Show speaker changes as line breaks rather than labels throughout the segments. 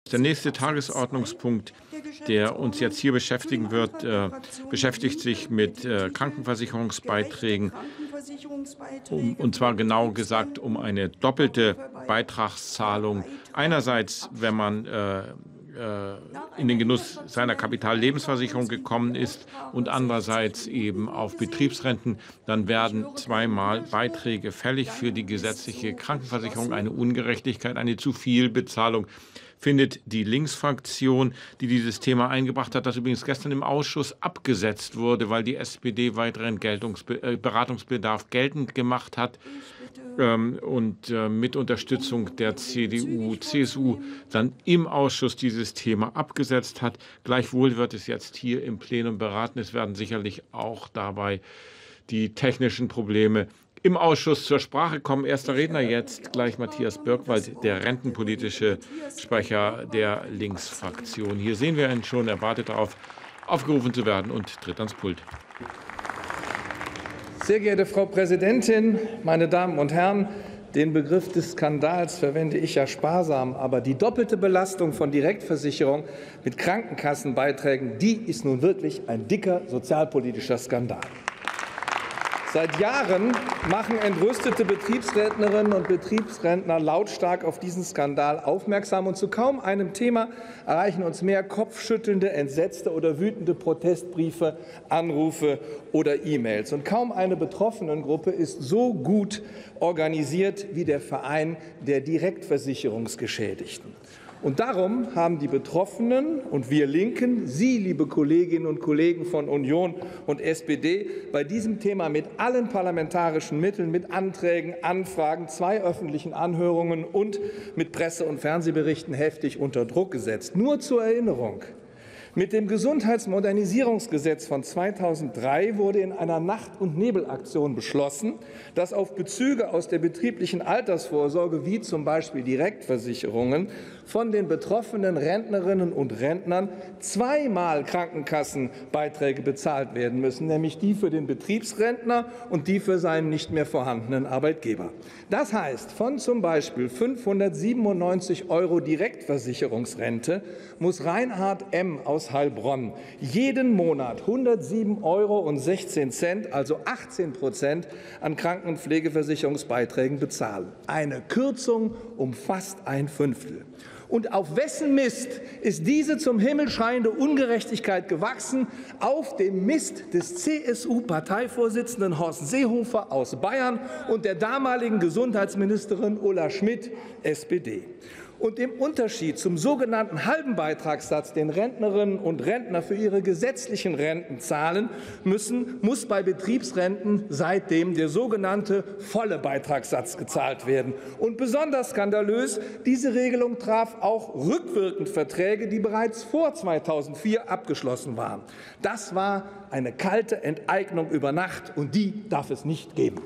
Der nächste Tagesordnungspunkt, der uns jetzt hier beschäftigen wird, beschäftigt sich mit Krankenversicherungsbeiträgen, und zwar genau gesagt um eine doppelte Beitragszahlung. Einerseits, wenn man in den Genuss seiner Kapitallebensversicherung gekommen ist und andererseits eben auf Betriebsrenten, dann werden zweimal Beiträge fällig für die gesetzliche Krankenversicherung. Eine Ungerechtigkeit, eine Zu-viel-Bezahlung findet die Linksfraktion, die dieses Thema eingebracht hat, das übrigens gestern im Ausschuss abgesetzt wurde, weil die SPD weiteren Beratungsbedarf geltend gemacht hat und mit Unterstützung der CDU, CSU dann im Ausschuss dieses Thema abgesetzt hat. Gleichwohl wird es jetzt hier im Plenum beraten. Es werden sicherlich auch dabei die technischen Probleme im Ausschuss zur Sprache kommen. Erster Redner jetzt gleich Matthias Birkwald, der rentenpolitische Sprecher der Linksfraktion. Hier sehen wir ihn schon, er wartet darauf, aufgerufen zu werden und tritt ans Pult.
Sehr geehrte Frau Präsidentin, meine Damen und Herren! Den Begriff des Skandals verwende ich ja sparsam, aber die doppelte Belastung von Direktversicherung mit Krankenkassenbeiträgen, die ist nun wirklich ein dicker sozialpolitischer Skandal. Seit Jahren machen entrüstete Betriebsrentnerinnen und Betriebsrentner lautstark auf diesen Skandal aufmerksam. Und zu kaum einem Thema erreichen uns mehr kopfschüttelnde, entsetzte oder wütende Protestbriefe, Anrufe oder E-Mails. Und kaum eine Betroffenengruppe ist so gut organisiert wie der Verein der Direktversicherungsgeschädigten. Und darum haben die Betroffenen und wir Linken, Sie, liebe Kolleginnen und Kollegen von Union und SPD, bei diesem Thema mit allen parlamentarischen Mitteln, mit Anträgen, Anfragen, 2 öffentlichen Anhörungen und mit Presse- und Fernsehberichten heftig unter Druck gesetzt. Nur zur Erinnerung: Mit dem Gesundheitsmodernisierungsgesetz von 2003 wurde in einer Nacht- und Nebelaktion beschlossen, dass auf Bezüge aus der betrieblichen Altersvorsorge, wie zum Beispiel Direktversicherungen, von den betroffenen Rentnerinnen und Rentnern zweimal Krankenkassenbeiträge bezahlt werden müssen, nämlich die für den Betriebsrentner und die für seinen nicht mehr vorhandenen Arbeitgeber. Das heißt, von zum Beispiel 597 € Direktversicherungsrente muss Reinhard M. aus Heilbronn jeden Monat 107,16 €, also 18%, an Kranken- und Pflegeversicherungsbeiträgen bezahlen. Eine Kürzung um fast ein Fünftel. Und auf wessen Mist ist diese zum Himmel schreiende Ungerechtigkeit gewachsen? Auf dem Mist des CSU-Parteivorsitzenden Horst Seehofer aus Bayern und der damaligen Gesundheitsministerin Ulla Schmidt, SPD. Und im Unterschied zum sogenannten halben Beitragssatz, den Rentnerinnen und Rentner für ihre gesetzlichen Renten zahlen müssen, muss bei Betriebsrenten seitdem der sogenannte volle Beitragssatz gezahlt werden. Und besonders skandalös: Diese Regelung traf auch rückwirkend Verträge, die bereits vor 2004 abgeschlossen waren. Das war eine kalte Enteignung über Nacht, und die darf es nicht geben.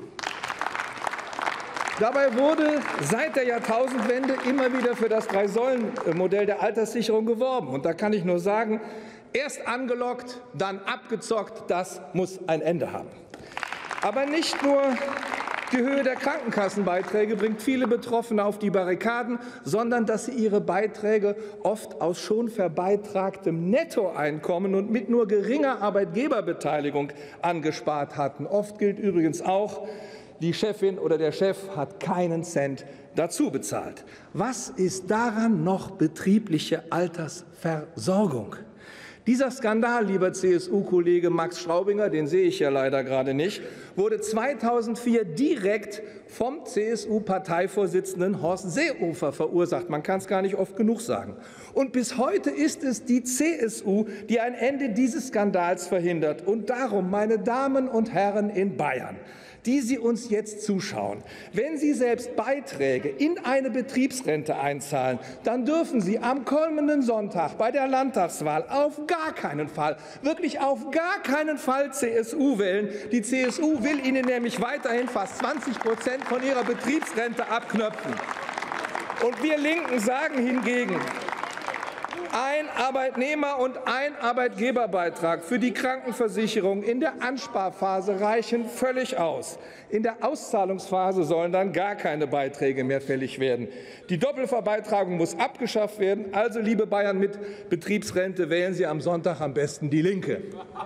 Dabei wurde seit der Jahrtausendwende immer wieder für das Drei-Säulen-Modell der Alterssicherung geworben. Und da kann ich nur sagen: Erst angelockt, dann abgezockt. Das muss ein Ende haben. Aber nicht nur die Höhe der Krankenkassenbeiträge bringt viele Betroffene auf die Barrikaden, sondern dass sie ihre Beiträge oft aus schon verbeitragtem Nettoeinkommen und mit nur geringer Arbeitgeberbeteiligung angespart hatten. Oft gilt übrigens auch: Die Chefin oder der Chef hat keinen Cent dazu bezahlt. Was ist daran noch betriebliche Altersversorgung? Dieser Skandal, lieber CSU-Kollege Max Straubinger, den sehe ich ja leider gerade nicht, wurde 2004 direkt vom CSU-Parteivorsitzenden Horst Seehofer verursacht. Man kann es gar nicht oft genug sagen. Und bis heute ist es die CSU, die ein Ende dieses Skandals verhindert. Und darum, meine Damen und Herren in Bayern, die Sie uns jetzt zuschauen: Wenn Sie selbst Beiträge in eine Betriebsrente einzahlen, dann dürfen Sie am kommenden Sonntag bei der Landtagswahl auf gar keinen Fall, wirklich auf gar keinen Fall CSU wählen. Die CSU will Ihnen nämlich weiterhin fast 20% von Ihrer Betriebsrente abknöpfen. Und wir Linken sagen hingegen: Ein Arbeitnehmer- und ein Arbeitgeberbeitrag für die Krankenversicherung in der Ansparphase reichen völlig aus. In der Auszahlungsphase sollen dann gar keine Beiträge mehr fällig werden. Die Doppelverbeitragung muss abgeschafft werden. Also, liebe Bayern mit Betriebsrente, wählen Sie am Sonntag am besten die Linke.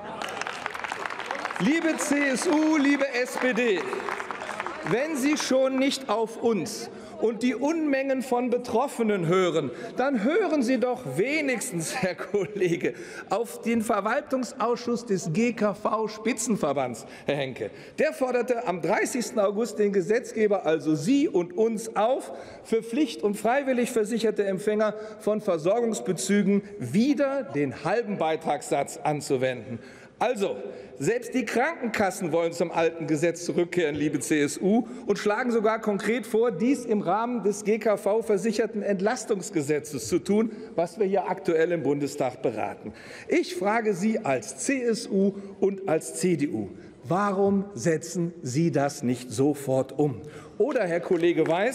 Liebe CSU, liebe SPD, wenn Sie schon nicht auf uns und die Unmengen von Betroffenen hören, dann hören Sie doch wenigstens, Herr Kollege, auf den Verwaltungsausschuss des GKV-Spitzenverbands, Herr Henke. Der forderte am 30. August den Gesetzgeber, also Sie und uns, auf, für pflicht- und freiwillig versicherte Empfänger von Versorgungsbezügen wieder den halben Beitragssatz anzuwenden. Also, selbst die Krankenkassen wollen zum alten Gesetz zurückkehren, liebe CSU, und schlagen sogar konkret vor, dies im Rahmen des GKV-versicherten Entlastungsgesetzes zu tun, was wir hier aktuell im Bundestag beraten. Ich frage Sie als CSU und als CDU, warum setzen Sie das nicht sofort um? Oder, Herr Kollege Weiß,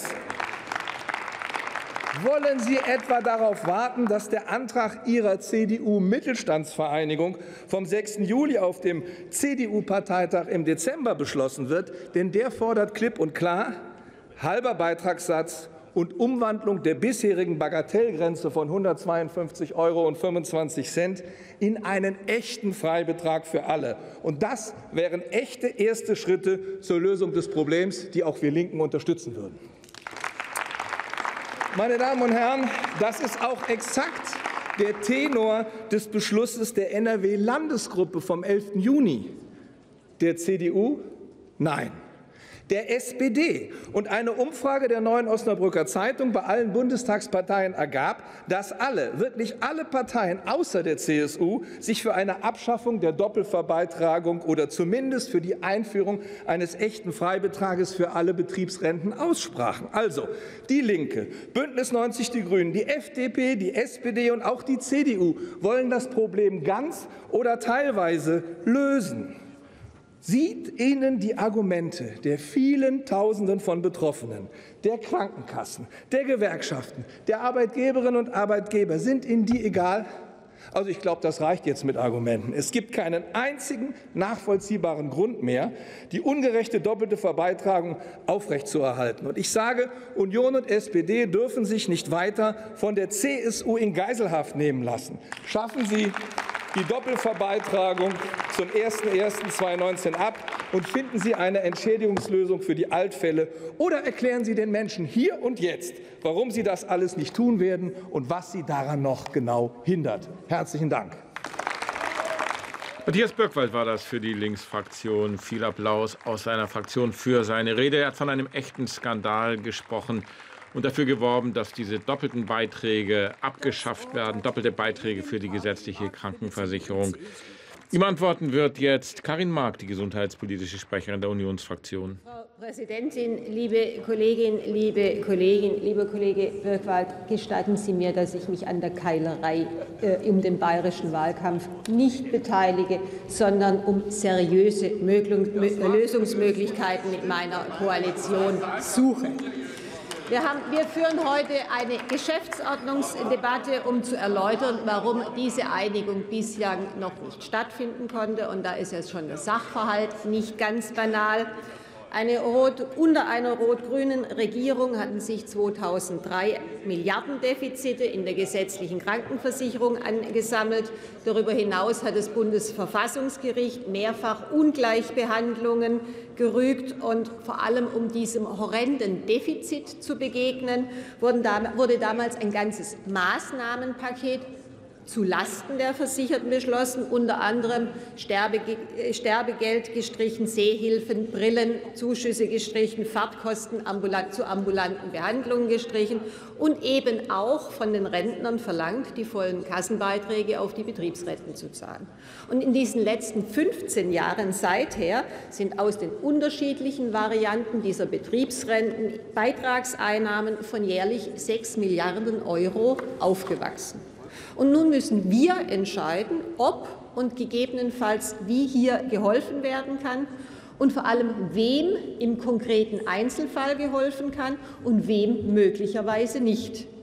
wollen Sie etwa darauf warten, dass der Antrag Ihrer CDU-Mittelstandsvereinigung vom 6. Juli auf dem CDU-Parteitag im Dezember beschlossen wird? Denn der fordert klipp und klar halber Beitragssatz und Umwandlung der bisherigen Bagatellgrenze von 152,25 € in einen echten Freibetrag für alle. Und das wären echte erste Schritte zur Lösung des Problems, die auch wir Linken unterstützen würden. Meine Damen und Herren, das ist auch exakt der Tenor des Beschlusses der NRW-Landesgruppe vom 11. Juni. Der CDU? Nein. Der SPD. Und eine Umfrage der Neuen Osnabrücker Zeitung bei allen Bundestagsparteien ergab, dass alle, wirklich alle Parteien außer der CSU sich für eine Abschaffung der Doppelverbeitragung oder zumindest für die Einführung eines echten Freibetrages für alle Betriebsrenten aussprachen. Also die Linke, Bündnis 90 Die Grünen, die FDP, die SPD und auch die CDU wollen das Problem ganz oder teilweise lösen. Sieht Ihnen die Argumente der vielen Tausenden von Betroffenen, der Krankenkassen, der Gewerkschaften, der Arbeitgeberinnen und Arbeitgeber, sind Ihnen die egal? Also ich glaube, das reicht jetzt mit Argumenten. Es gibt keinen einzigen nachvollziehbaren Grund mehr, die ungerechte doppelte Verbeitragung aufrechtzuerhalten. Und ich sage, Union und SPD dürfen sich nicht weiter von der CSU in Geiselhaft nehmen lassen. Schaffen Sie die Doppelverbeitragung zum 01.01.2019 ab und finden Sie eine Entschädigungslösung für die Altfälle oder erklären Sie den Menschen hier und jetzt, warum Sie das alles nicht tun werden und was Sie daran noch genau hindert. Herzlichen Dank.
Matthias Birkwald war das für die Linksfraktion. Viel Applaus aus seiner Fraktion für seine Rede. Er hat von einem echten Skandal gesprochen und dafür geworben, dass diese doppelten Beiträge abgeschafft werden, doppelte Beiträge für die gesetzliche Krankenversicherung. Ihm antworten wird jetzt Karin Mark, die gesundheitspolitische Sprecherin der Unionsfraktion.
Frau Präsidentin, liebe Kolleginnen, liebe Kollegen, lieber Kollege Birkwald, gestatten Sie mir, dass ich mich an der Keilerei um den bayerischen Wahlkampf nicht beteilige, sondern um seriöse Lösungsmöglichkeiten mit meiner Koalition suche. Wir führen heute eine Geschäftsordnungsdebatte, um zu erläutern, warum diese Einigung bislang noch nicht stattfinden konnte. Und da ist jetzt schon der Sachverhalt nicht ganz banal. Unter einer rot-grünen Regierung hatten sich 2003 Milliardendefizite in der gesetzlichen Krankenversicherung angesammelt. Darüber hinaus hat das Bundesverfassungsgericht mehrfach Ungleichbehandlungen gerügt. Und vor allem, um diesem horrenden Defizit zu begegnen, wurde damals ein ganzes Maßnahmenpaket zu Lasten der Versicherten beschlossen, unter anderem Sterbegeld gestrichen, Sehhilfen, Brillen, Zuschüsse gestrichen, Fahrtkosten zu ambulanten Behandlungen gestrichen und eben auch von den Rentnern verlangt, die vollen Kassenbeiträge auf die Betriebsrenten zu zahlen. Und in diesen letzten 15 Jahren seither sind aus den unterschiedlichen Varianten dieser Betriebsrenten Beitragseinnahmen von jährlich 6 Milliarden € aufgewachsen. Und nun müssen wir entscheiden, ob und gegebenenfalls wie hier geholfen werden kann und vor allem wem im konkreten Einzelfall geholfen kann und wem möglicherweise nicht.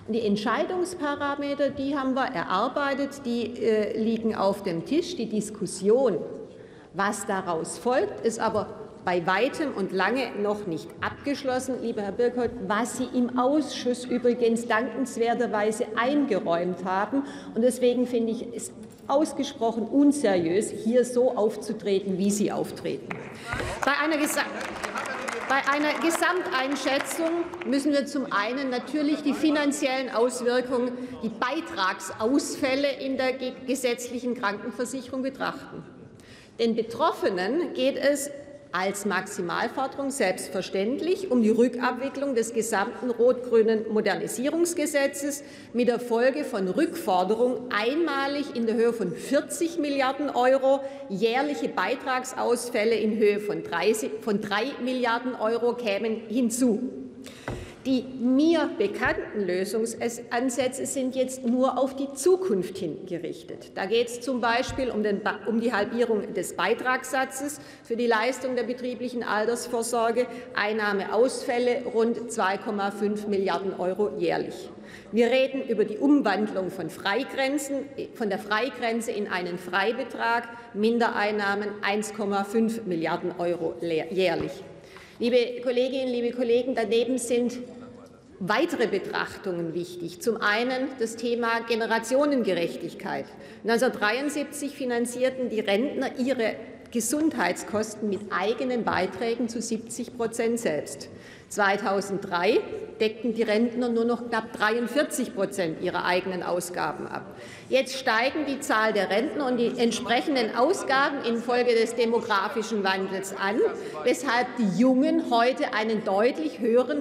Und die Entscheidungsparameter, die haben wir erarbeitet, die liegen auf dem Tisch. Die Diskussion, was daraus folgt, ist aber bei weitem und lange noch nicht abgeschlossen, lieber Herr Birkholt, was Sie im Ausschuss übrigens dankenswerterweise eingeräumt haben. Und deswegen finde ich es ausgesprochen unseriös, hier so aufzutreten, wie Sie auftreten. Bei einer Gesamteinschätzung müssen wir zum einen natürlich die finanziellen Auswirkungen, die Beitragsausfälle in der gesetzlichen Krankenversicherung betrachten. Den Betroffenen geht es als Maximalforderung selbstverständlich um die Rückabwicklung des gesamten rot-grünen Modernisierungsgesetzes mit der Folge von Rückforderung einmalig in der Höhe von 40 Milliarden €, jährliche Beitragsausfälle in Höhe von 3 Milliarden € kämen hinzu. Die mir bekannten Lösungsansätze sind jetzt nur auf die Zukunft hin gerichtet. Da geht es zum Beispiel um die Halbierung des Beitragssatzes für die Leistung der betrieblichen Altersvorsorge, Einnahmeausfälle rund 2,5 Milliarden € jährlich. Wir reden über die Umwandlung von der Freigrenze in einen Freibetrag, Mindereinnahmen 1,5 Milliarden € jährlich. Liebe Kolleginnen, liebe Kollegen, daneben sind weitere Betrachtungen wichtig. Zum einen das Thema Generationengerechtigkeit. 1973 finanzierten die Rentner ihre Gesundheitskosten mit eigenen Beiträgen zu 70% selbst. 2003 deckten die Rentner nur noch knapp 43% ihrer eigenen Ausgaben ab. Jetzt steigen die Zahl der Rentner und die entsprechenden Ausgaben infolge des demografischen Wandels an, weshalb die Jungen heute einen deutlich höheren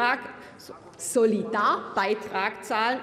Solidarbeitrag zahlen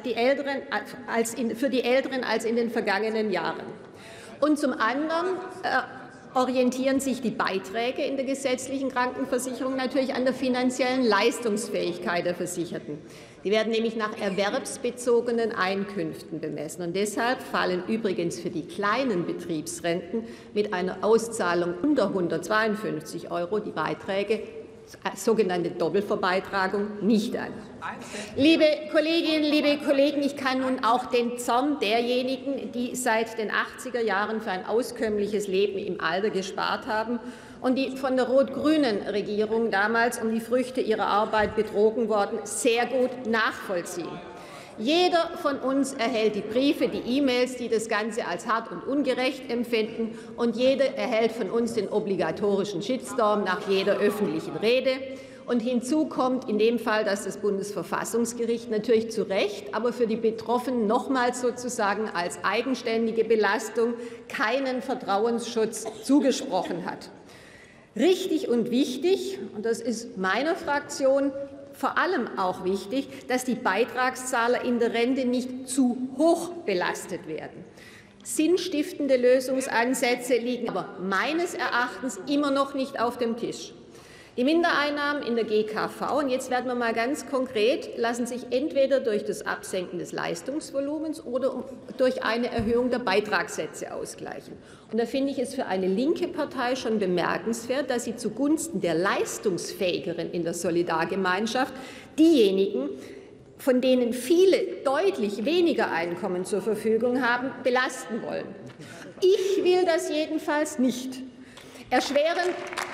für die Älteren als in den vergangenen Jahren. Und zum anderen orientieren sich die Beiträge in der gesetzlichen Krankenversicherung natürlich an der finanziellen Leistungsfähigkeit der Versicherten. Die werden nämlich nach erwerbsbezogenen Einkünften bemessen. Und deshalb fallen übrigens für die kleinen Betriebsrenten mit einer Auszahlung unter 152 € die Beiträge, sogenannte Doppelverbeitragung, nicht an. Liebe Kolleginnen, liebe Kollegen, ich kann nun auch den Zorn derjenigen, die seit den 80er Jahren für ein auskömmliches Leben im Alter gespart haben und die von der rot-grünen Regierung damals um die Früchte ihrer Arbeit betrogen wurden, sehr gut nachvollziehen. Jeder von uns erhält die Briefe, die E-Mails, die das Ganze als hart und ungerecht empfinden, und jeder erhält von uns den obligatorischen Shitstorm nach jeder öffentlichen Rede. Und hinzu kommt in dem Fall, dass das Bundesverfassungsgericht natürlich zu Recht, aber für die Betroffenen nochmals sozusagen als eigenständige Belastung keinen Vertrauensschutz zugesprochen hat. Richtig und wichtig, und das ist meiner Fraktion vor allem auch wichtig, dass die Beitragszahler in der Rente nicht zu hoch belastet werden. Sinnstiftende Lösungsansätze liegen aber meines Erachtens immer noch nicht auf dem Tisch. Die Mindereinnahmen in der GKV, und jetzt werden wir mal ganz konkret, lassen sich entweder durch das Absenken des Leistungsvolumens oder durch eine Erhöhung der Beitragssätze ausgleichen. Und da finde ich es für eine linke Partei schon bemerkenswert, dass sie zugunsten der Leistungsfähigeren in der Solidargemeinschaft diejenigen, von denen viele deutlich weniger Einkommen zur Verfügung haben, belasten wollen. Ich will das jedenfalls nicht. Erschwerend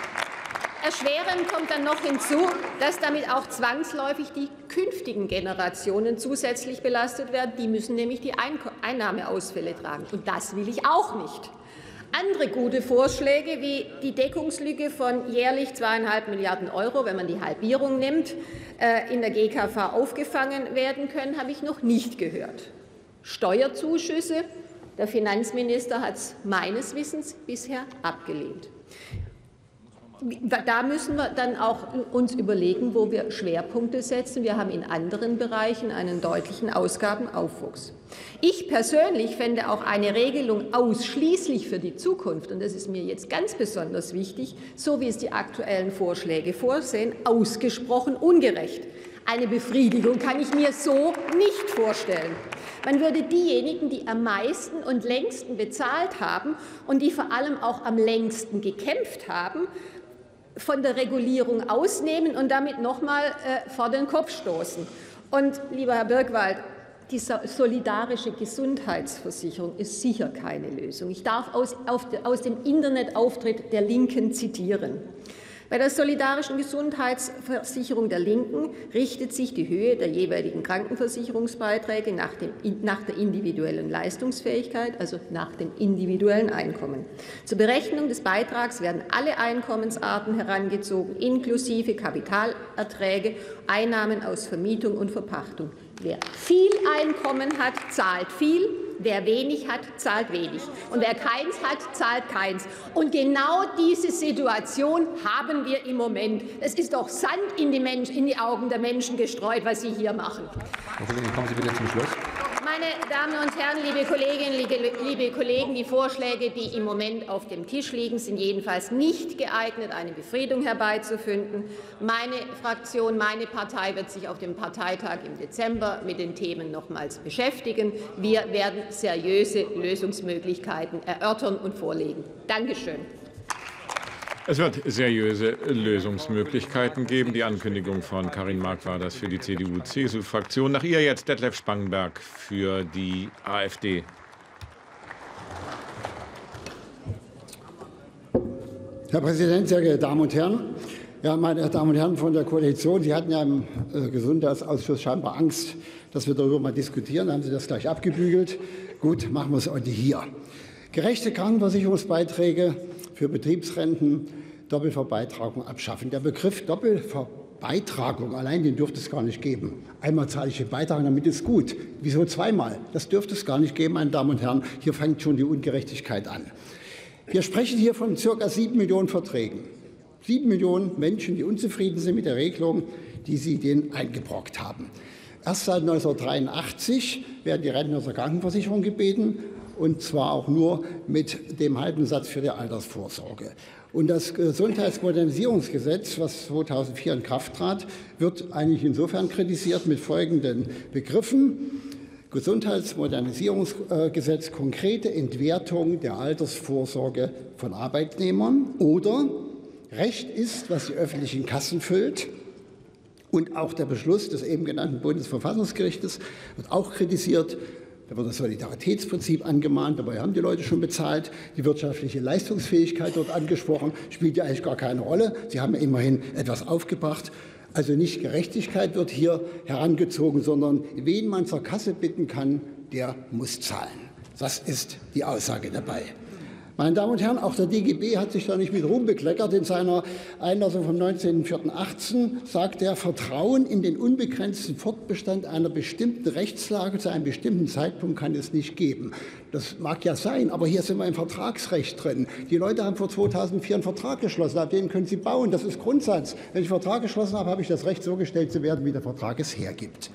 kommt dann noch hinzu, dass damit auch zwangsläufig die künftigen Generationen zusätzlich belastet werden. Die müssen nämlich die Einnahmeausfälle tragen. Und das will ich auch nicht. Andere gute Vorschläge wie die Deckungslücke von jährlich 2,5 Milliarden €, wenn man die Halbierung nimmt, in der GKV aufgefangen werden können, habe ich noch nicht gehört. Steuerzuschüsse, der Finanzminister hat es meines Wissens bisher abgelehnt. Da müssen wir dann auch uns überlegen, wo wir Schwerpunkte setzen. Wir haben in anderen Bereichen einen deutlichen Ausgabenaufwuchs. Ich persönlich fände auch eine Regelung ausschließlich für die Zukunft, und das ist mir jetzt ganz besonders wichtig, so wie es die aktuellen Vorschläge vorsehen, ausgesprochen ungerecht. Eine Befriedigung kann ich mir so nicht vorstellen. Man würde diejenigen, die am meisten und längsten bezahlt haben und die vor allem auch am längsten gekämpft haben, von der Regulierung ausnehmen und damit noch mal vor den Kopf stoßen. Und, lieber Herr Birkwald, die solidarische Gesundheitsversicherung ist sicher keine Lösung. Ich darf aus dem Internetauftritt der Linken zitieren. Bei der solidarischen Gesundheitsversicherung der Linken richtet sich die Höhe der jeweiligen Krankenversicherungsbeiträge nach der individuellen Leistungsfähigkeit, also nach dem individuellen Einkommen. Zur Berechnung des Beitrags werden alle Einkommensarten herangezogen, inklusive Kapitalerträge, Einnahmen aus Vermietung und Verpachtung. Wer viel Einkommen hat, zahlt viel. Wer wenig hat, zahlt wenig. Und wer keins hat, zahlt keins. Und genau diese Situation haben wir im Moment. Es ist doch Sand in die Augen der Menschen gestreut, was Sie hier machen.
Kommen Sie bitte zum Schluss.
Meine Damen und Herren, liebe Kolleginnen, liebe Kollegen, die Vorschläge, die im Moment auf dem Tisch liegen, sind jedenfalls nicht geeignet, eine Befriedung herbeizuführen. Meine Fraktion, meine Partei wird sich auf dem Parteitag im Dezember mit den Themen nochmals beschäftigen. Wir werden seriöse Lösungsmöglichkeiten erörtern und vorlegen. Dankeschön.
Es wird seriöse Lösungsmöglichkeiten geben. Die Ankündigung von Karin Mark war das für die CDU-CSU-Fraktion. Nach ihr jetzt Detlef Spangenberg für die AfD.
Herr Präsident, sehr geehrte Damen und Herren! Ja, meine Damen und Herren von der Koalition, Sie hatten ja im Gesundheitsausschuss scheinbar Angst, dass wir darüber mal diskutieren. Dann haben Sie das gleich abgebügelt. Gut, machen wir es heute hier. Gerechte Krankenversicherungsbeiträge für Betriebsrenten, Doppelverbeitragung abschaffen. Der Begriff Doppelverbeitragung, allein den dürfte es gar nicht geben. Einmal zahle ich den Beitrag, damit ist gut. Wieso zweimal? Das dürfte es gar nicht geben, meine Damen und Herren. Hier fängt schon die Ungerechtigkeit an. Wir sprechen hier von ca. 7 Millionen Verträgen. 7 Millionen Menschen, die unzufrieden sind mit der Regelung, die Sie denen eingebrockt haben. Erst seit 1983 werden die Rentner aus der Krankenversicherung gebeten, und zwar auch nur mit dem halben Satz für die Altersvorsorge. Und das Gesundheitsmodernisierungsgesetz, was 2004 in Kraft trat, wird eigentlich insofern kritisiert mit folgenden Begriffen. Gesundheitsmodernisierungsgesetz, konkrete Entwertung der Altersvorsorge von Arbeitnehmern, oder Recht ist, was die öffentlichen Kassen füllt. Und auch der Beschluss des eben genannten Bundesverfassungsgerichtes wird auch kritisiert. Da wird das Solidaritätsprinzip angemahnt, dabei haben die Leute schon bezahlt. Die wirtschaftliche Leistungsfähigkeit wird angesprochen, spielt ja eigentlich gar keine Rolle. Sie haben ja immerhin etwas aufgebracht. Also nicht Gerechtigkeit wird hier herangezogen, sondern wen man zur Kasse bitten kann, der muss zahlen. Das ist die Aussage dabei. Meine Damen und Herren, auch der DGB hat sich da nicht mit Ruhm bekleckert. In seiner Einlassung vom 19.04.18 sagt er, Vertrauen in den unbegrenzten Fortbestand einer bestimmten Rechtslage zu einem bestimmten Zeitpunkt kann es nicht geben. Das mag ja sein, aber hier sind wir im Vertragsrecht drin. Die Leute haben vor 2004 einen Vertrag geschlossen, auf den können sie bauen. Das ist Grundsatz. Wenn ich einen Vertrag geschlossen habe, habe ich das Recht, so gestellt zu werden, wie der Vertrag es hergibt.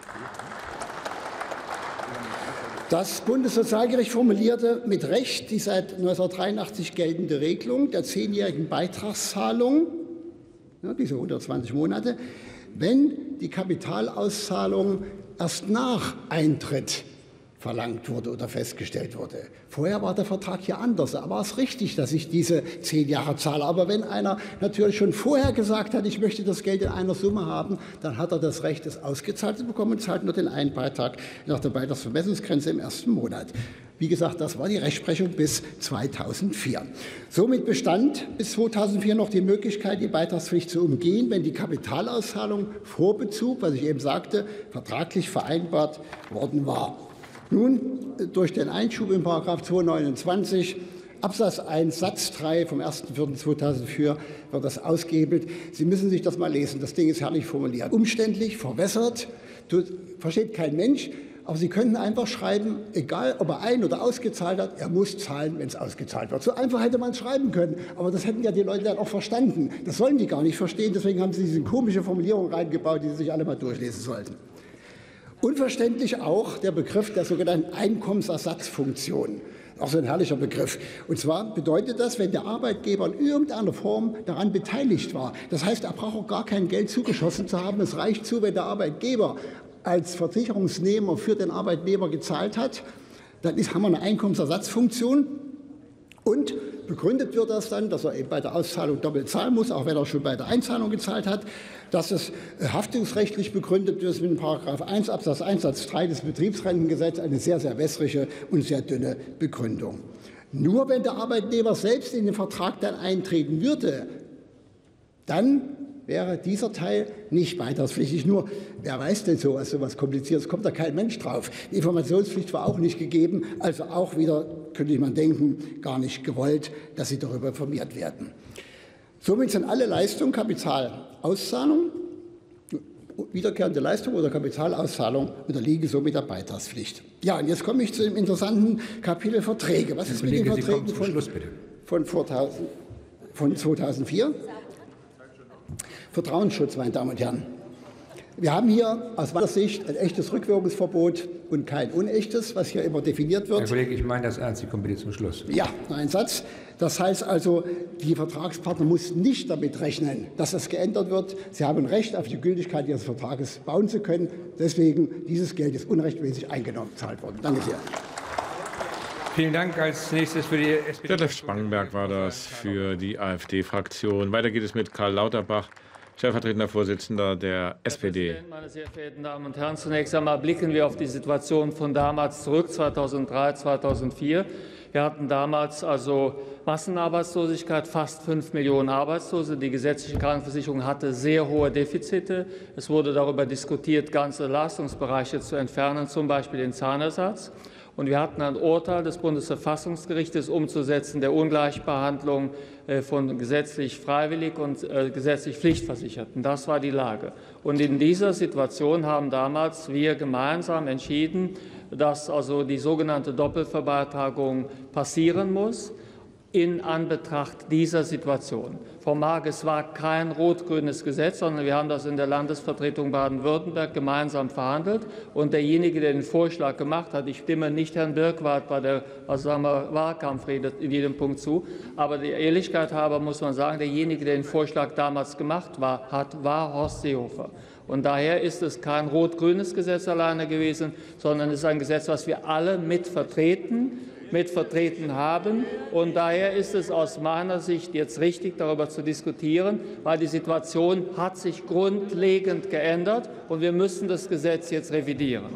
Das Bundessozialgericht formulierte mit Recht die seit 1983 geltende Regelung der 10-jährigen Beitragszahlung, ja, diese 120 Monate, wenn die Kapitalauszahlung erst nach Eintritt verlangt wurde oder festgestellt wurde. Vorher war der Vertrag hier anders. Da war es richtig, dass ich diese 10 Jahre zahle. Aber wenn einer natürlich schon vorher gesagt hat, ich möchte das Geld in einer Summe haben, dann hat er das Recht, es ausgezahlt zu bekommen und zahlt nur den einen Beitrag nach der Beitragsvermessungsgrenze im ersten Monat. Wie gesagt, das war die Rechtsprechung bis 2004. Somit bestand bis 2004 noch die Möglichkeit, die Beitragspflicht zu umgehen, wenn die Kapitalauszahlung vor Bezug, was ich eben sagte, vertraglich vereinbart worden war. Nun, durch den Einschub in § 229 Absatz 1 Satz 3 vom 1.4.2004 wird das ausgehebelt. Sie müssen sich das mal lesen. Das Ding ist herrlich formuliert. Umständlich, verwässert, versteht kein Mensch. Aber Sie könnten einfach schreiben, egal ob er ein- oder ausgezahlt hat, er muss zahlen, wenn es ausgezahlt wird. So einfach hätte man es schreiben können. Aber das hätten ja die Leute dann auch verstanden. Das sollen die gar nicht verstehen. Deswegen haben Sie diese komische Formulierung reingebaut, die Sie sich alle mal durchlesen sollten. Unverständlich auch der Begriff der sogenannten Einkommensersatzfunktion. Auch so ein herrlicher Begriff. Und zwar bedeutet das, wenn der Arbeitgeber in irgendeiner Form daran beteiligt war. Das heißt, er braucht auch gar kein Geld zugeschossen zu haben. Es reicht zu, wenn der Arbeitgeber als Versicherungsnehmer für den Arbeitnehmer gezahlt hat. Dann haben wir eine Einkommensersatzfunktion. Und begründet wird das dann, dass er eben bei der Auszahlung doppelt zahlen muss, auch wenn er schon bei der Einzahlung gezahlt hat, dass es haftungsrechtlich begründet wird mit § 1 Absatz 1 Satz 3 des Betriebsrentengesetzes, eine sehr, sehr wässrige und sehr dünne Begründung. Nur wenn der Arbeitnehmer selbst in den Vertrag dann eintreten würde, dann wäre dieser Teil nicht beitragspflichtig. Nur, wer weiß denn so was Kompliziertes, kommt da kein Mensch drauf. Die Informationspflicht war auch nicht gegeben, also auch wieder, könnte man denken, gar nicht gewollt, dass Sie darüber informiert werden. Somit sind alle Leistungen, Kapitalauszahlung, wiederkehrende Leistung oder Kapitalauszahlung unterliegen somit der Beitragspflicht. Ja, und jetzt komme ich zu dem interessanten Kapitel Verträge. Was ist mit den Verträgen von 2004? Vertrauensschutz, meine Damen und Herren. Wir haben hier aus meiner Sicht ein echtes Rückwirkungsverbot und kein unechtes, was hier immer definiert wird.
Herr Kollege, ich meine das ernst, Sie kommen bitte zum Schluss.
Ja, noch ein Satz. Das heißt also, die Vertragspartner mussten nicht damit rechnen, dass das geändert wird. Sie haben Recht auf die Gültigkeit Ihres Vertrages bauen zu können. Deswegen, dieses Geld ist unrechtmäßig eingenommen, bezahlt worden. Danke sehr.
Vielen Dank. Als nächstes für die SPD.
Detlef Spangenberg war das für die AfD-Fraktion. Weiter geht es mit Karl Lauterbach, stellvertretender Vorsitzender der SPD.
Herr Präsident, meine sehr verehrten Damen und Herren, zunächst einmal blicken wir auf die Situation von damals zurück, 2003, 2004. Wir hatten damals also Massenarbeitslosigkeit, fast 5 Millionen Arbeitslose. Die gesetzliche Krankenversicherung hatte sehr hohe Defizite. Es wurde darüber diskutiert, ganze Leistungsbereiche zu entfernen, zum Beispiel den Zahnersatz. Und wir hatten ein Urteil des Bundesverfassungsgerichtes umzusetzen der Ungleichbehandlung von gesetzlich freiwillig und gesetzlich Pflichtversicherten. Das war die Lage. Und in dieser Situation haben damals wir gemeinsam entschieden, dass also die sogenannte Doppelverbeitragung passieren muss in Anbetracht dieser Situation. Frau Mark, es war kein rot-grünes Gesetz, sondern wir haben das in der Landesvertretung Baden-Württemberg gemeinsam verhandelt. Und derjenige, der den Vorschlag gemacht hat, ich stimme nicht Herrn Birkwart bei der Wahlkampfrede in jedem Punkt zu, aber der Ehrlichkeit halber muss man sagen, derjenige, der den Vorschlag damals gemacht hat, war Horst Seehofer. Und daher ist es kein rot-grünes Gesetz alleine gewesen, sondern es ist ein Gesetz, das wir alle mitvertreten haben. Und daher ist es aus meiner Sicht jetzt richtig, darüber zu diskutieren, weil die Situation hat sich grundlegend geändert und wir müssen das Gesetz jetzt revidieren.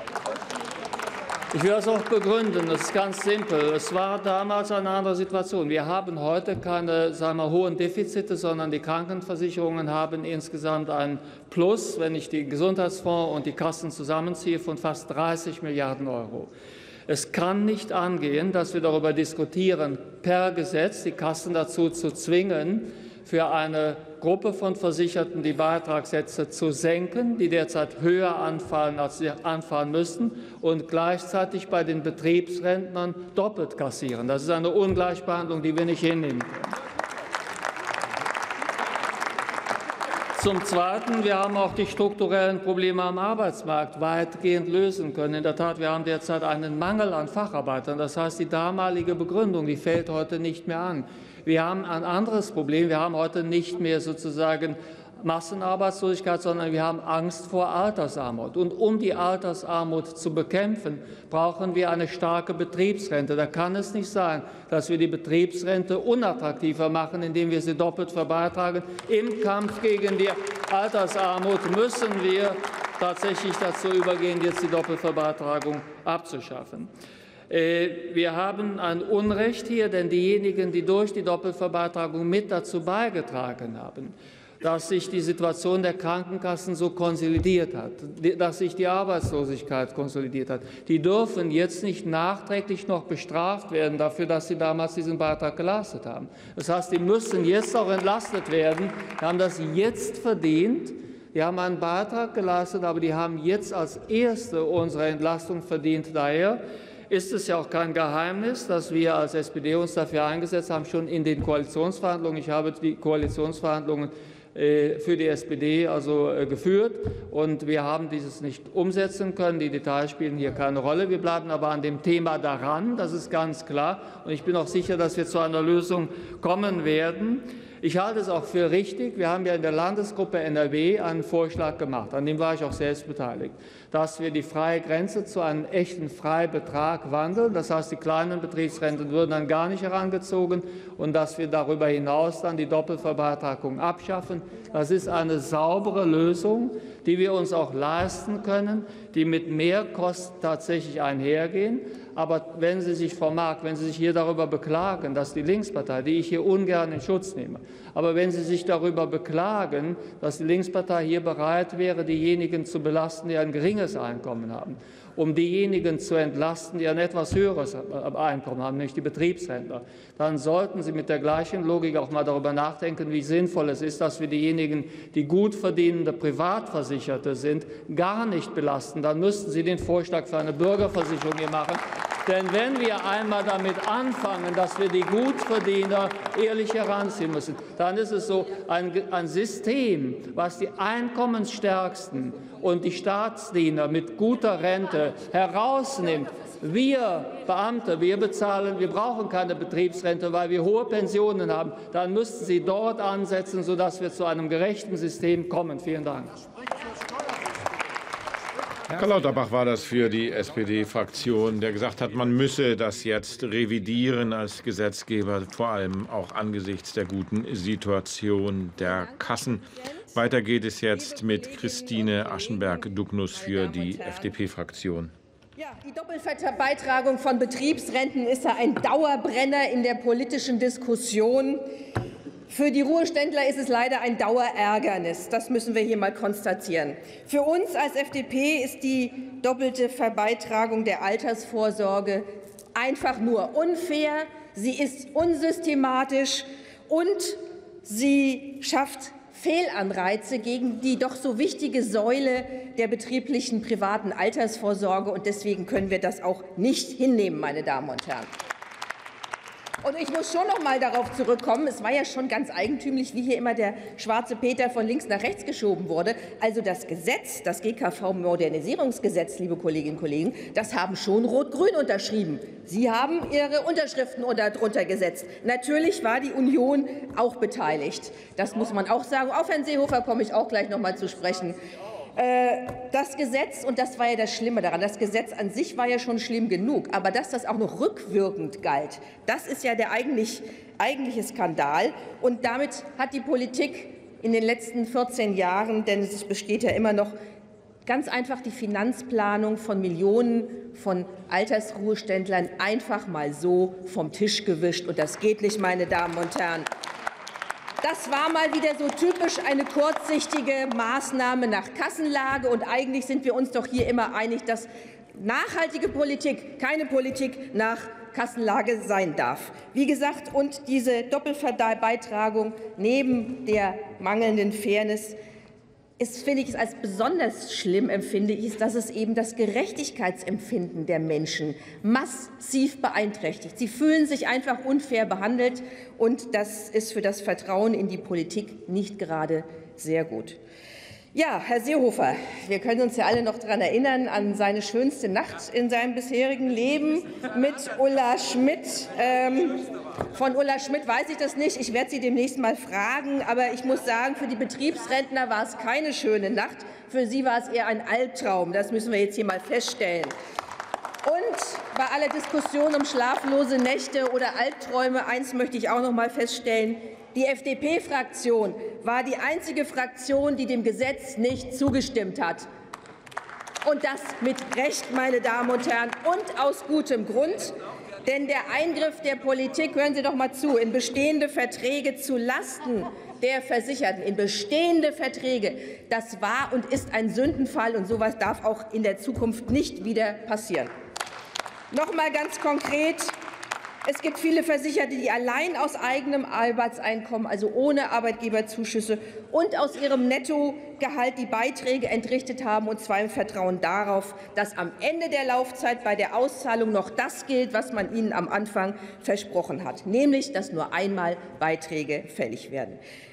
Ich will das auch begründen. Das ist ganz simpel. Es war damals eine andere Situation. Wir haben heute keine hohen Defizite, sondern die Krankenversicherungen haben insgesamt ein Plus, wenn ich den Gesundheitsfonds und die Kassen zusammenziehe, von fast 30 Milliarden Euro. Es kann nicht angehen, dass wir darüber diskutieren, per Gesetz die Kassen dazu zu zwingen, für eine Gruppe von Versicherten die Beitragssätze zu senken, die derzeit höher anfallen, als sie anfallen müssten, und gleichzeitig bei den Betriebsrentnern doppelt kassieren. Das ist eine Ungleichbehandlung, die wir nicht hinnehmen können. Zum Zweiten, wir haben auch die strukturellen Probleme am Arbeitsmarkt weitgehend lösen können. In der Tat, wir haben derzeit einen Mangel an Facharbeitern. Das heißt, die damalige Begründung, die fällt heute nicht mehr an. Wir haben ein anderes Problem. Wir haben heute nicht mehr sozusagen Massenarbeitslosigkeit, sondern wir haben Angst vor Altersarmut. Und um die Altersarmut zu bekämpfen, brauchen wir eine starke Betriebsrente. Da kann es nicht sein, dass wir die Betriebsrente unattraktiver machen, indem wir sie doppelt verbeitragen. Im Kampf gegen die Altersarmut müssen wir tatsächlich dazu übergehen, jetzt die Doppelverbeitragung abzuschaffen. Wir haben ein Unrecht hier, denn diejenigen, die durch die Doppelverbeitragung mit dazu beigetragen haben, dass sich die Situation der Krankenkassen so konsolidiert hat, dass sich die Arbeitslosigkeit konsolidiert hat, die dürfen jetzt nicht nachträglich noch bestraft werden dafür, dass sie damals diesen Beitrag geleistet haben. Das heißt, die müssen jetzt auch entlastet werden. Wir haben das jetzt verdient. Die haben einen Beitrag geleistet, aber die haben jetzt als Erste unsere Entlastung verdient. Daher ist es ja auch kein Geheimnis, dass wir als SPD uns dafür eingesetzt haben, schon in den Koalitionsverhandlungen. Ich habe die Koalitionsverhandlungen für die SPD geführt, und wir haben dieses nicht umsetzen können. Die Details spielen hier keine Rolle. Wir bleiben aber an dem Thema daran, das ist ganz klar, und ich bin auch sicher, dass wir zu einer Lösung kommen werden. Ich halte es auch für richtig, wir haben ja in der Landesgruppe NRW einen Vorschlag gemacht, an dem war ich auch selbst beteiligt, dass wir die freie Grenze zu einem echten Freibetrag wandeln. Das heißt, die kleinen Betriebsrenten würden dann gar nicht herangezogen und dass wir darüber hinaus dann die Doppelverbeitragung abschaffen. Das ist eine saubere Lösung, die wir uns auch leisten können, die mit Mehrkosten tatsächlich einhergehen. Aber wenn Sie sich, Frau Mark, wenn Sie sich hier darüber beklagen, dass die Linkspartei, die ich hier ungern in Schutz nehme, aber wenn Sie sich darüber beklagen, dass die Linkspartei hier bereit wäre, diejenigen zu belasten, die ein geringes Einkommen haben, um diejenigen zu entlasten, die ein etwas höheres Einkommen haben, nämlich die Betriebsrentner, dann sollten Sie mit der gleichen Logik auch mal darüber nachdenken, wie sinnvoll es ist, dass wir diejenigen, die gut verdienende Privatversicherte sind, gar nicht belasten. Dann müssten Sie den Vorschlag für eine Bürgerversicherung hier machen. Denn wenn wir einmal damit anfangen, dass wir die Gutverdiener ehrlich heranziehen müssen, dann ist es so ein System, was die Einkommensstärksten und die Staatsdiener mit guter Rente herausnimmt. Wir Beamte, wir bezahlen, wir brauchen keine Betriebsrente, weil wir hohe Pensionen haben. Dann müssten Sie dort ansetzen, sodass wir zu einem gerechten System kommen. Vielen Dank.
Karl Lauterbach war das für die SPD-Fraktion, der gesagt hat, man müsse das jetzt revidieren als Gesetzgeber, vor allem auch angesichts der guten Situation der Kassen. Weiter geht es jetzt mit Christine Aschenberg-Dugnus für die FDP-Fraktion.
Ja, die Doppelbeitragung von Betriebsrenten ist ja ein Dauerbrenner in der politischen Diskussion. Für die Ruheständler ist es leider ein Dauerärgernis. Das müssen wir hier mal konstatieren. Für uns als FDP ist die doppelte Verbeitragung der Altersvorsorge einfach nur unfair. Sie ist unsystematisch und sie schafft Fehlanreize gegen die doch so wichtige Säule der betrieblichen privaten Altersvorsorge. Und deswegen können wir das auch nicht hinnehmen, meine Damen und Herren. Und ich muss schon noch mal darauf zurückkommen, es war ja schon ganz eigentümlich, wie hier immer der schwarze Peter von links nach rechts geschoben wurde. Also das Gesetz, das GKV-Modernisierungsgesetz, liebe Kolleginnen und Kollegen, das haben schon Rot-Grün unterschrieben. Sie haben Ihre Unterschriften darunter gesetzt. Natürlich war die Union auch beteiligt. Das muss man auch sagen. Auf Herrn Seehofer komme ich auch gleich noch mal zu sprechen. Das Gesetz, und das war ja das Schlimme daran, das Gesetz an sich war ja schon schlimm genug, aber dass das auch noch rückwirkend galt, das ist ja der eigentliche Skandal. Und damit hat die Politik in den letzten 14 Jahren, denn es besteht ja immer noch, ganz einfach die Finanzplanung von Millionen von Altersruheständlern einfach mal so vom Tisch gewischt. Und das geht nicht, meine Damen und Herren. Das war mal wieder so typisch eine kurzsichtige Maßnahme nach Kassenlage. Und eigentlich sind wir uns doch hier immer einig, dass nachhaltige Politik keine Politik nach Kassenlage sein darf. Wie gesagt, und diese Doppelbeitragung neben der mangelnden Fairness finde ich es als besonders schlimm, empfinde ich, dass es eben das Gerechtigkeitsempfinden der Menschen massiv beeinträchtigt. Sie fühlen sich einfach unfair behandelt, und das ist für das Vertrauen in die Politik nicht gerade sehr gut. Ja, Herr Seehofer, wir können uns ja alle noch daran erinnern, an seine schönste Nacht in seinem bisherigen Leben mit Ulla Schmidt. Von Ulla Schmidt weiß ich das nicht. Ich werde sie demnächst mal fragen. Aber ich muss sagen, für die Betriebsrentner war es keine schöne Nacht. Für sie war es eher ein Albtraum. Das müssen wir jetzt hier mal feststellen. Und bei aller Diskussion um schlaflose Nächte oder Albträume, eins möchte ich auch noch mal feststellen: Die FDP-Fraktion war die einzige Fraktion, die dem Gesetz nicht zugestimmt hat. Und das mit Recht, meine Damen und Herren, und aus gutem Grund. Denn der Eingriff der Politik, hören Sie doch mal zu, in bestehende Verträge zu Lasten der Versicherten, in bestehende Verträge, das war und ist ein Sündenfall. Und so etwas darf auch in der Zukunft nicht wieder passieren. Noch mal ganz konkret: Es gibt viele Versicherte, die allein aus eigenem Arbeitseinkommen, also ohne Arbeitgeberzuschüsse, und aus ihrem Nettogehalt die Beiträge entrichtet haben, und zwar im Vertrauen darauf, dass am Ende der Laufzeit bei der Auszahlung noch das gilt, was man ihnen am Anfang versprochen hat, nämlich dass nur einmal Beiträge fällig werden.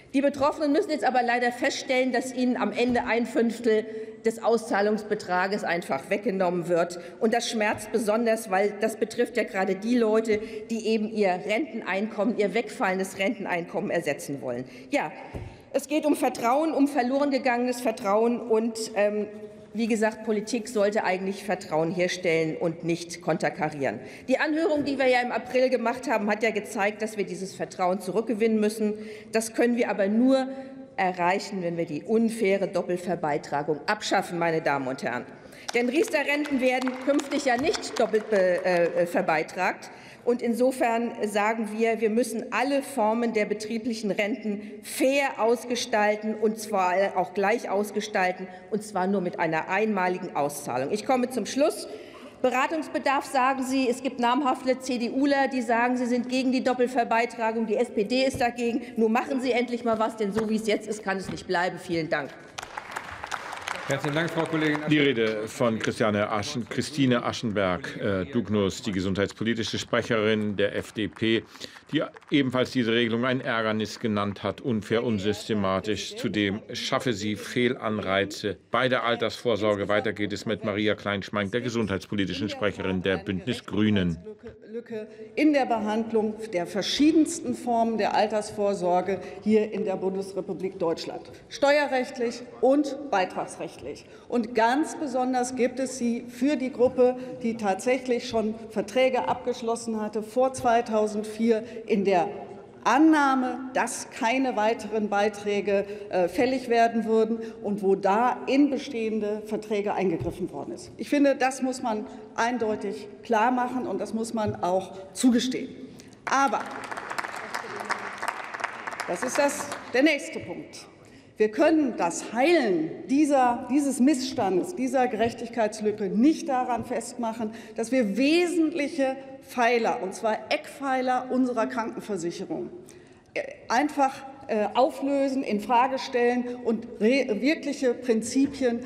Die Betroffenen müssen jetzt aber leider feststellen, dass ihnen am Ende 1/5 des Auszahlungsbetrages einfach weggenommen wird. Und das schmerzt besonders, weil das betrifft ja gerade die Leute, die eben ihr Renteneinkommen, ihr wegfallendes Renteneinkommen ersetzen wollen. Ja, es geht um Vertrauen, um verloren gegangenes Vertrauen. Und wie gesagt, Politik sollte eigentlich Vertrauen herstellen und nicht konterkarieren. Die Anhörung, die wir ja im April gemacht haben, hat ja gezeigt, dass wir dieses Vertrauen zurückgewinnen müssen. Das können wir aber nur erreichen, wenn wir die unfaire Doppelverbeitragung abschaffen, meine Damen und Herren. Denn Riester-Renten werden künftig ja nicht doppelt verbeitragt. Und insofern sagen wir, wir müssen alle Formen der betrieblichen Renten fair ausgestalten, und zwar auch gleich ausgestalten, und zwar nur mit einer einmaligen Auszahlung. Ich komme zum Schluss. Beratungsbedarf, sagen Sie. Es gibt namhafte CDUler, die sagen, sie sind gegen die Doppelverbeitragung. Die SPD ist dagegen. Nur machen Sie endlich mal was, denn so wie es jetzt ist, kann es nicht bleiben. Vielen Dank.
Herzlichen Dank, Frau Kollegin.
Die Rede von Christine Aschenberg-Dugnus, die gesundheitspolitische Sprecherin der FDP, die ebenfalls diese Regelung ein Ärgernis genannt hat, unfair, unsystematisch. Zudem schaffe sie Fehlanreize bei der Altersvorsorge. Weiter geht es mit Maria Kleinschmeink, der gesundheitspolitischen Sprecherin der Bündnis Grünen.
In der Behandlung der verschiedensten Formen der Altersvorsorge hier in der Bundesrepublik Deutschland, steuerrechtlich und beitragsrechtlich. Und ganz besonders gibt es sie für die Gruppe, die tatsächlich schon Verträge abgeschlossen hatte vor 2004 in der Annahme, dass keine weiteren Beiträge fällig werden würden und wo da in bestehende Verträge eingegriffen worden ist. Ich finde, das muss man eindeutig klar machen, und das muss man auch zugestehen. Aber das ist der nächste Punkt. Wir können das Heilen dieses Missstandes, dieser Gerechtigkeitslücke nicht daran festmachen, dass wir wesentliche Pfeiler, und zwar Eckpfeiler unserer Krankenversicherung, einfach auflösen, infrage stellen und wirkliche Prinzipien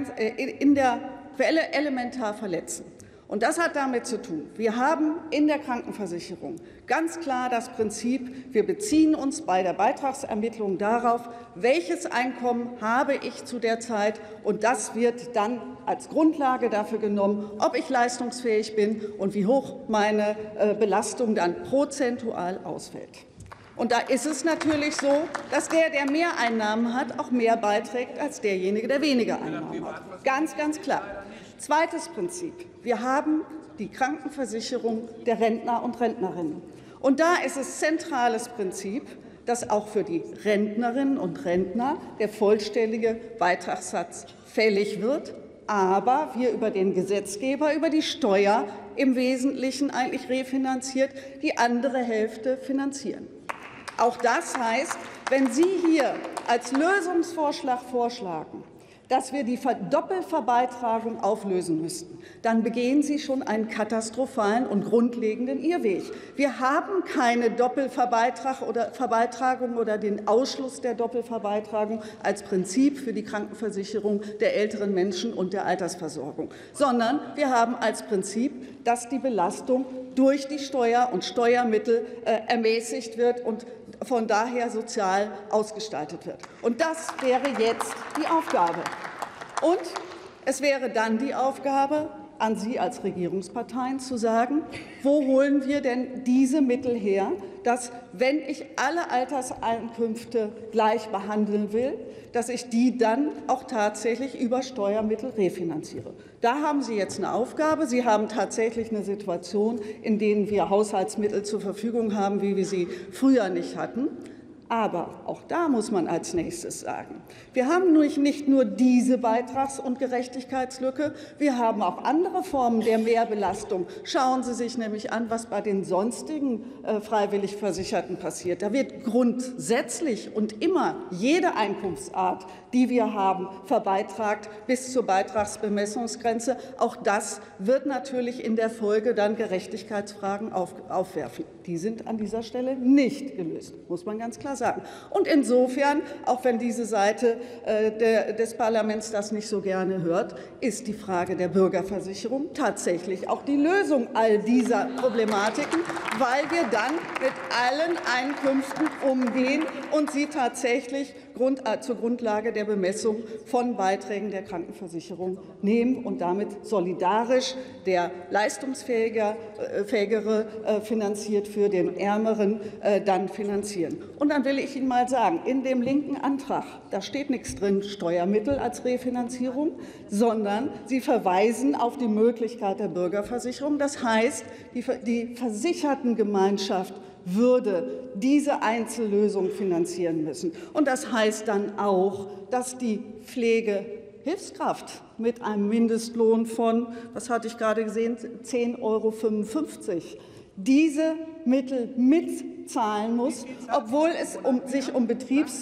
elementar verletzen. Und das hat damit zu tun, wir haben in der Krankenversicherung ganz klar das Prinzip, wir beziehen uns bei der Beitragsermittlung darauf, welches Einkommen habe ich zu der Zeit, und das wird dann als Grundlage dafür genommen, ob ich leistungsfähig bin und wie hoch meine Belastung dann prozentual ausfällt. Und da ist es natürlich so, dass der mehr Einnahmen hat, auch mehr beiträgt als derjenige, der weniger Einnahmen hat. Ganz, ganz klar. Zweites Prinzip. Wir haben die Krankenversicherung der Rentner und Rentnerinnen. Und da ist es zentrales Prinzip, dass auch für die Rentnerinnen und Rentner der vollständige Beitragssatz fällig wird, aber wir über den Gesetzgeber, über die Steuer im Wesentlichen eigentlich refinanziert, die andere Hälfte finanzieren. Auch das heißt, wenn Sie hier als Lösungsvorschlag vorschlagen, dass wir die Doppelverbeitragung auflösen müssten, dann begehen Sie schon einen katastrophalen und grundlegenden Irrweg. Wir haben keine Doppelverbeitragung oder den Ausschluss der Doppelverbeitragung als Prinzip für die Krankenversicherung der älteren Menschen und der Altersversorgung, sondern wir haben als Prinzip, dass die Belastung durch die Steuer und Steuermittel ermäßigt wird und von daher sozial ausgestaltet wird. Und das wäre jetzt die Aufgabe. Und es wäre dann die Aufgabe an Sie als Regierungsparteien zu sagen, wo holen wir denn diese Mittel her, dass, wenn ich alle Alterseinkünfte gleich behandeln will, dass ich die dann auch tatsächlich über Steuermittel refinanziere. Da haben Sie jetzt eine Aufgabe. Sie haben tatsächlich eine Situation, in der wir Haushaltsmittel zur Verfügung haben, wie wir sie früher nicht hatten. Aber auch da muss man als Nächstes sagen, wir haben nicht nur diese Beitrags- und Gerechtigkeitslücke, wir haben auch andere Formen der Mehrbelastung. Schauen Sie sich nämlich an, was bei den sonstigen freiwillig Versicherten passiert. Da wird grundsätzlich und immer jede Einkunftsart, die wir haben, verbeitragt bis zur Beitragsbemessungsgrenze. Auch das wird natürlich in der Folge dann Gerechtigkeitsfragen aufwerfen. Die sind an dieser Stelle nicht gelöst, muss man ganz klar sagen. sagen. Und insofern, auch wenn diese Seite des Parlaments das nicht so gerne hört, ist die Frage der Bürgerversicherung tatsächlich auch die Lösung all dieser Problematiken, weil wir dann mit allen Einkünften umgehen und sie tatsächlich zur Grundlage der Bemessung von Beiträgen der Krankenversicherung nehmen und damit solidarisch der leistungsfähigere finanziert für den Ärmeren dann finanzieren. Und dann will ich Ihnen mal sagen, in dem linken Antrag, da steht nichts drin, Steuermittel als Refinanzierung, sondern Sie verweisen auf die Möglichkeit der Bürgerversicherung. Das heißt, die Versichertengemeinschaft würde diese Einzellösung finanzieren müssen. Und das heißt dann auch, dass die Pflegehilfskraft mit einem Mindestlohn von, was hatte ich gerade gesehen, 10,55 € diese Mittel mitzahlen muss, obwohl es sich um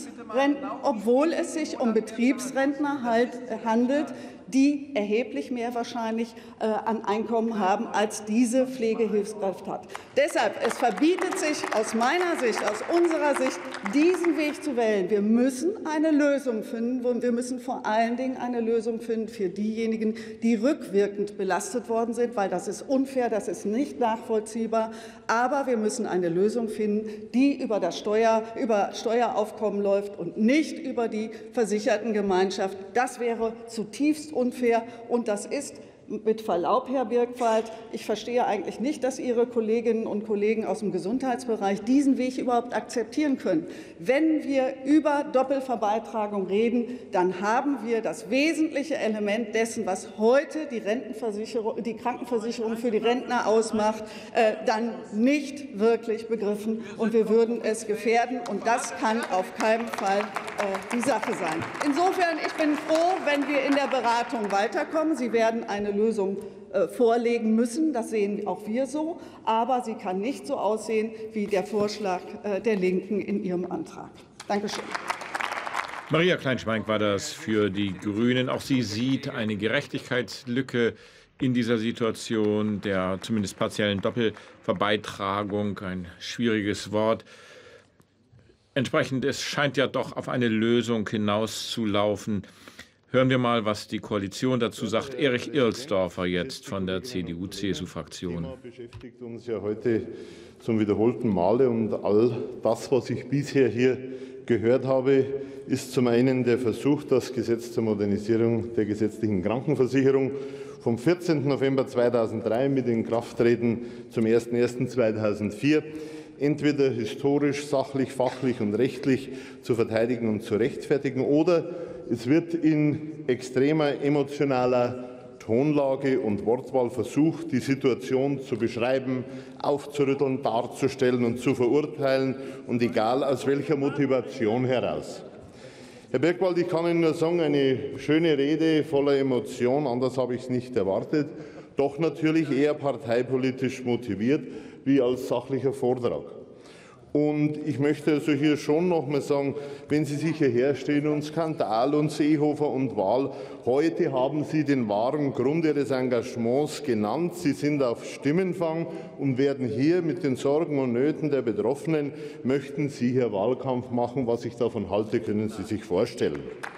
Betriebsrentner handelt, die erheblich mehr wahrscheinlich an Einkommen haben, als diese Pflegehilfskraft hat. Deshalb, es verbietet sich aus meiner Sicht, aus unserer Sicht, diesen Weg zu wählen. Wir müssen eine Lösung finden und wir müssen vor allen Dingen eine Lösung finden für diejenigen, die rückwirkend belastet worden sind, weil das ist unfair, das ist nicht nachvollziehbar. Aber wir müssen eine Lösung finden, die über Steueraufkommen läuft und nicht über die Versichertengemeinschaft. Das wäre zutiefst unfair, und das ist, mit Verlaub, Herr Birkwald, ich verstehe eigentlich nicht, dass Ihre Kolleginnen und Kollegen aus dem Gesundheitsbereich diesen Weg überhaupt akzeptieren können. Wenn wir über Doppelverbeitragung reden, dann haben wir das wesentliche Element dessen, was heute die Krankenversicherung für die Rentner ausmacht, dann nicht wirklich begriffen, und wir würden es gefährden, und das kann auf keinen Fall die Sache sein. Insofern, ich bin froh, wenn wir in der Beratung weiterkommen. Sie werden eine Lösung vorlegen müssen, das sehen auch wir so, aber sie kann nicht so aussehen wie der Vorschlag der Linken in ihrem Antrag. Danke schön.
Maria Klein-Schmeink war das für die Grünen. Auch sie sieht eine Gerechtigkeitslücke in dieser Situation der zumindest partiellen Doppelverbeitragung, ein schwieriges Wort. Entsprechend, es scheint ja doch auf eine Lösung hinauszulaufen. Hören wir mal, was die Koalition dazu sagt. Erich Irlsdorfer jetzt von der CDU-CSU-Fraktion.
Das Thema beschäftigt uns ja heute zum wiederholten Male, und all das, was ich bisher hier gehört habe, ist zum einen der Versuch, das Gesetz zur Modernisierung der gesetzlichen Krankenversicherung vom 14. November 2003 mit Inkrafttreten zum 01.01.2004 entweder historisch, sachlich, fachlich und rechtlich zu verteidigen und zu rechtfertigen, oder es wird in extremer emotionaler Tonlage und Wortwahl versucht, die Situation zu beschreiben, aufzurütteln, darzustellen und zu verurteilen, und egal aus welcher Motivation heraus. Herr Birkwald, ich kann Ihnen nur sagen, eine schöne Rede voller Emotion, anders habe ich es nicht erwartet, doch natürlich eher parteipolitisch motiviert wie als sachlicher Vortrag. Und ich möchte also hier schon noch mal sagen, wenn Sie sich hierher stehen und Skandal und Seehofer und Wahl, heute haben Sie den wahren Grund Ihres Engagements genannt. Sie sind auf Stimmenfang und werden hier mit den Sorgen und Nöten der Betroffenen, möchten Sie hier Wahlkampf machen. Was ich davon halte, können Sie sich vorstellen.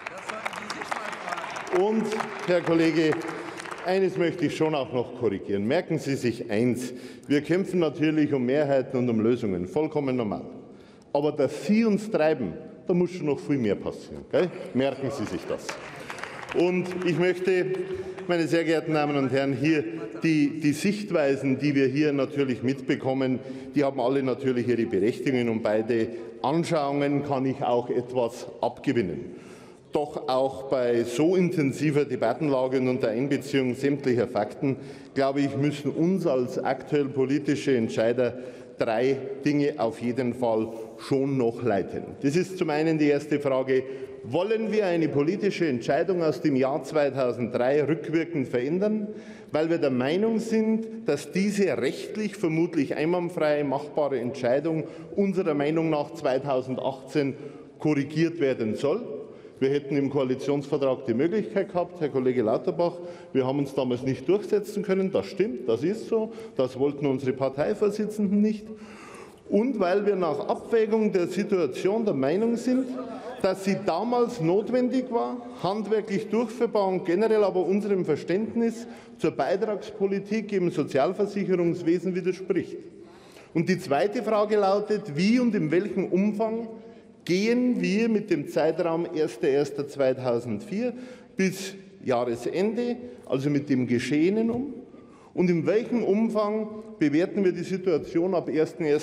Und, Herr Kollege, eines möchte ich schon auch noch korrigieren. Merken Sie sich eins: Wir kämpfen natürlich um Mehrheiten und um Lösungen, vollkommen normal. Aber dass Sie uns treiben, da muss schon noch viel mehr passieren. Gell? Merken Sie sich das. Und ich möchte, meine sehr geehrten Damen und Herren, hier die Sichtweisen, die wir hier natürlich mitbekommen, die haben alle natürlich ihre Berechtigung, und beide Anschauungen kann ich auch etwas abgewinnen. Doch auch bei so intensiver Debattenlage und unter Einbeziehung sämtlicher Fakten, glaube ich, müssen uns als aktuell politische Entscheider drei Dinge auf jeden Fall schon noch leiten. Das ist zum einen die erste Frage: Wollen wir eine politische Entscheidung aus dem Jahr 2003 rückwirkend verändern, weil wir der Meinung sind, dass diese rechtlich vermutlich einwandfrei machbare Entscheidung unserer Meinung nach 2018 korrigiert werden soll? Wir hätten im Koalitionsvertrag die Möglichkeit gehabt, Herr Kollege Lauterbach. Wir haben uns damals nicht durchsetzen können. Das stimmt, das ist so. Das wollten unsere Parteivorsitzenden nicht. und weil wir nach Abwägung der Situation der Meinung sind, dass sie damals notwendig war, handwerklich durchführbar und generell aber unserem Verständnis zur Beitragspolitik im Sozialversicherungswesen widerspricht. Und die zweite Frage lautet, wie und in welchem Umfang gehen wir mit dem Zeitraum 1.1.2004 bis Jahresende, also mit dem Geschehenen um? Und in welchem Umfang bewerten wir die Situation ab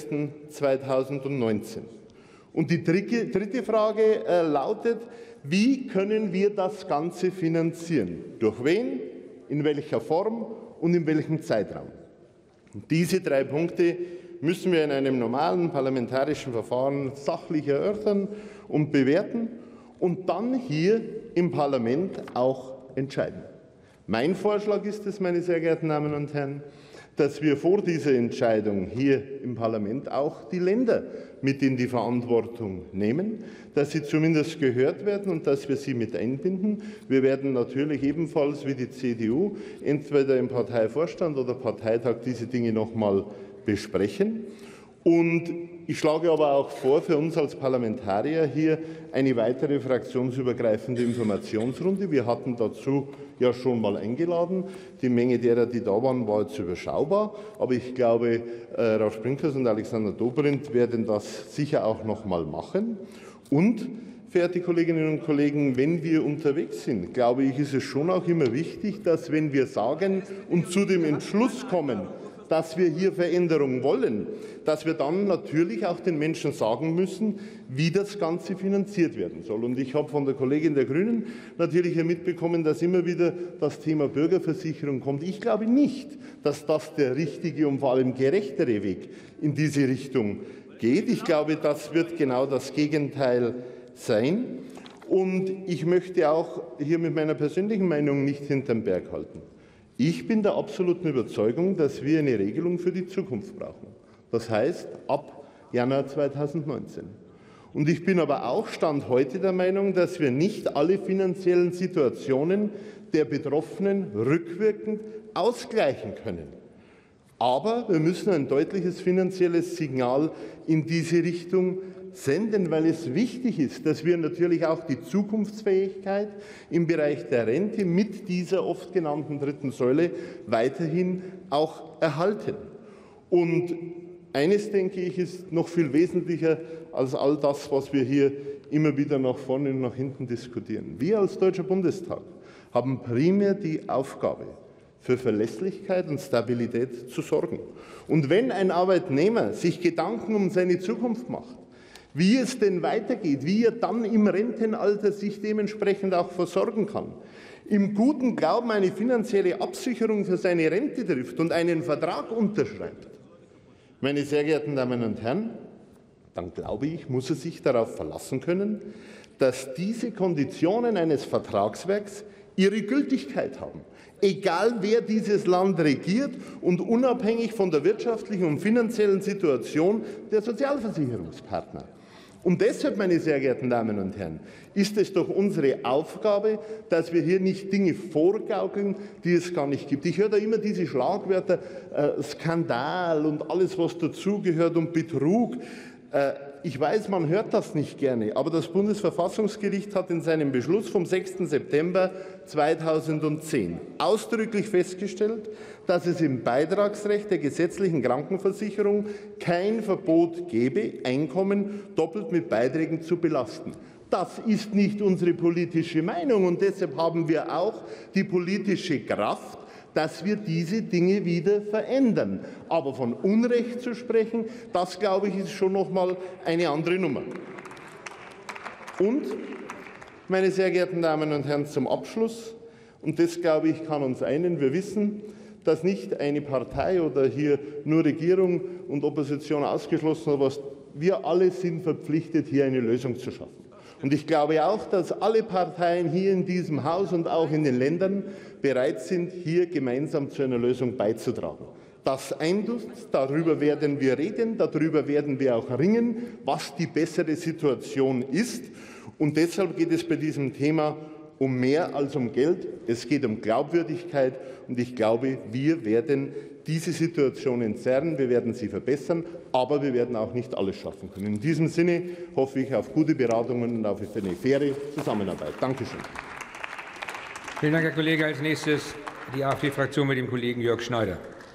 01.01.2019? Und die dritte Frage lautet, wie können wir das Ganze finanzieren? Durch wen, in welcher Form und in welchem Zeitraum? Und diese 3 Punkte müssen wir in einem normalen parlamentarischen Verfahren sachlich erörtern und bewerten und dann hier im Parlament auch entscheiden. Mein Vorschlag ist es, meine sehr geehrten Damen und Herren, dass wir vor dieser Entscheidung hier im Parlament auch die Länder mit in die Verantwortung nehmen, dass sie zumindest gehört werden und dass wir sie mit einbinden. Wir werden natürlich ebenfalls wie die CDU entweder im Parteivorstand oder Parteitag diese Dinge noch mal besprechen. Und ich schlage aber auch vor, für uns als Parlamentarier hier eine weitere fraktionsübergreifende Informationsrunde. Wir hatten dazu ja schon mal eingeladen. Die Menge derer, die da waren, war jetzt überschaubar. Aber ich glaube, Ralf Brinkhaus und Alexander Dobrindt werden das sicher auch noch mal machen. Und, verehrte Kolleginnen und Kollegen, wenn wir unterwegs sind, glaube ich, ist es schon auch immer wichtig, dass, wenn wir sagen und zu dem Entschluss kommen, dass wir hier Veränderung wollen, dass wir dann natürlich auch den Menschen sagen müssen, wie das Ganze finanziert werden soll. Und ich habe von der Kollegin der Grünen natürlich hier mitbekommen, dass immer wieder das Thema Bürgerversicherung kommt. Ich glaube nicht, dass das der richtige und vor allem gerechtere Weg in diese Richtung geht. Ich glaube, das wird genau das Gegenteil sein. Und ich möchte auch hier mit meiner persönlichen Meinung nicht hinterm Berg halten. Ich bin der absoluten Überzeugung, dass wir eine Regelung für die Zukunft brauchen. Das heißt, ab Januar 2019. Und ich bin aber auch Stand heute der Meinung, dass wir nicht alle finanziellen Situationen der Betroffenen rückwirkend ausgleichen können. Aber wir müssen ein deutliches finanzielles Signal in diese Richtung senden, weil es wichtig ist, dass wir natürlich auch die Zukunftsfähigkeit im Bereich der Rente mit dieser oft genannten 3. Säule weiterhin auch erhalten. Und eines, denke ich, ist noch viel wesentlicher als all das, was wir hier immer wieder nach vorne und nach hinten diskutieren. Wir als Deutscher Bundestag haben primär die Aufgabe, für Verlässlichkeit und Stabilität zu sorgen. Und wenn ein Arbeitnehmer sich Gedanken um seine Zukunft macht, wie es denn weitergeht, wie er dann im Rentenalter sich dementsprechend auch versorgen kann, im guten Glauben eine finanzielle Absicherung für seine Rente trifft und einen Vertrag unterschreibt, meine sehr geehrten Damen und Herren, dann glaube ich, muss er sich darauf verlassen können, dass diese Konditionen eines Vertragswerks ihre Gültigkeit haben, egal wer dieses Land regiert und unabhängig von der wirtschaftlichen und finanziellen Situation der Sozialversicherungspartner. Und deshalb, meine sehr geehrten Damen und Herren, ist es doch unsere Aufgabe, dass wir hier nicht Dinge vorgaukeln, die es gar nicht gibt. Ich höre da immer diese Schlagwörter, Skandal und alles, was dazugehört und Betrug. Ich weiß, man hört das nicht gerne, aber das Bundesverfassungsgericht hat in seinem Beschluss vom 6. September 2010 ausdrücklich festgestellt, dass es im Beitragsrecht der gesetzlichen Krankenversicherung kein Verbot gebe, Einkommen doppelt mit Beiträgen zu belasten. Das ist nicht unsere politische Meinung und deshalb haben wir auch die politische Kraft, dass wir diese Dinge wieder verändern. Aber von Unrecht zu sprechen, das, glaube ich, ist schon noch mal eine andere Nummer. Und, meine sehr geehrten Damen und Herren, zum Abschluss, und das, glaube ich, kann uns einen, wir wissen, dass nicht eine Partei oder hier nur Regierung und Opposition ausgeschlossen, aber wir alle sind verpflichtet, hier eine Lösung zu schaffen. Und ich glaube auch, dass alle Parteien hier in diesem Haus und auch in den Ländern bereit sind, hier gemeinsam zu einer Lösung beizutragen. Das eint uns, darüber werden wir reden, darüber werden wir auch ringen, was die bessere Situation ist. Und deshalb geht es bei diesem Thema um mehr als um Geld. Es geht um Glaubwürdigkeit, und ich glaube, wir werden diese Situation entzerren, wir werden sie verbessern, aber wir werden auch nicht alles schaffen können. In diesem Sinne hoffe ich auf gute Beratungen und auf eine faire Zusammenarbeit. Dankeschön.
Vielen Dank, Herr Kollege. Als nächstes die AfD-Fraktion mit dem Kollegen Jörg Schneider.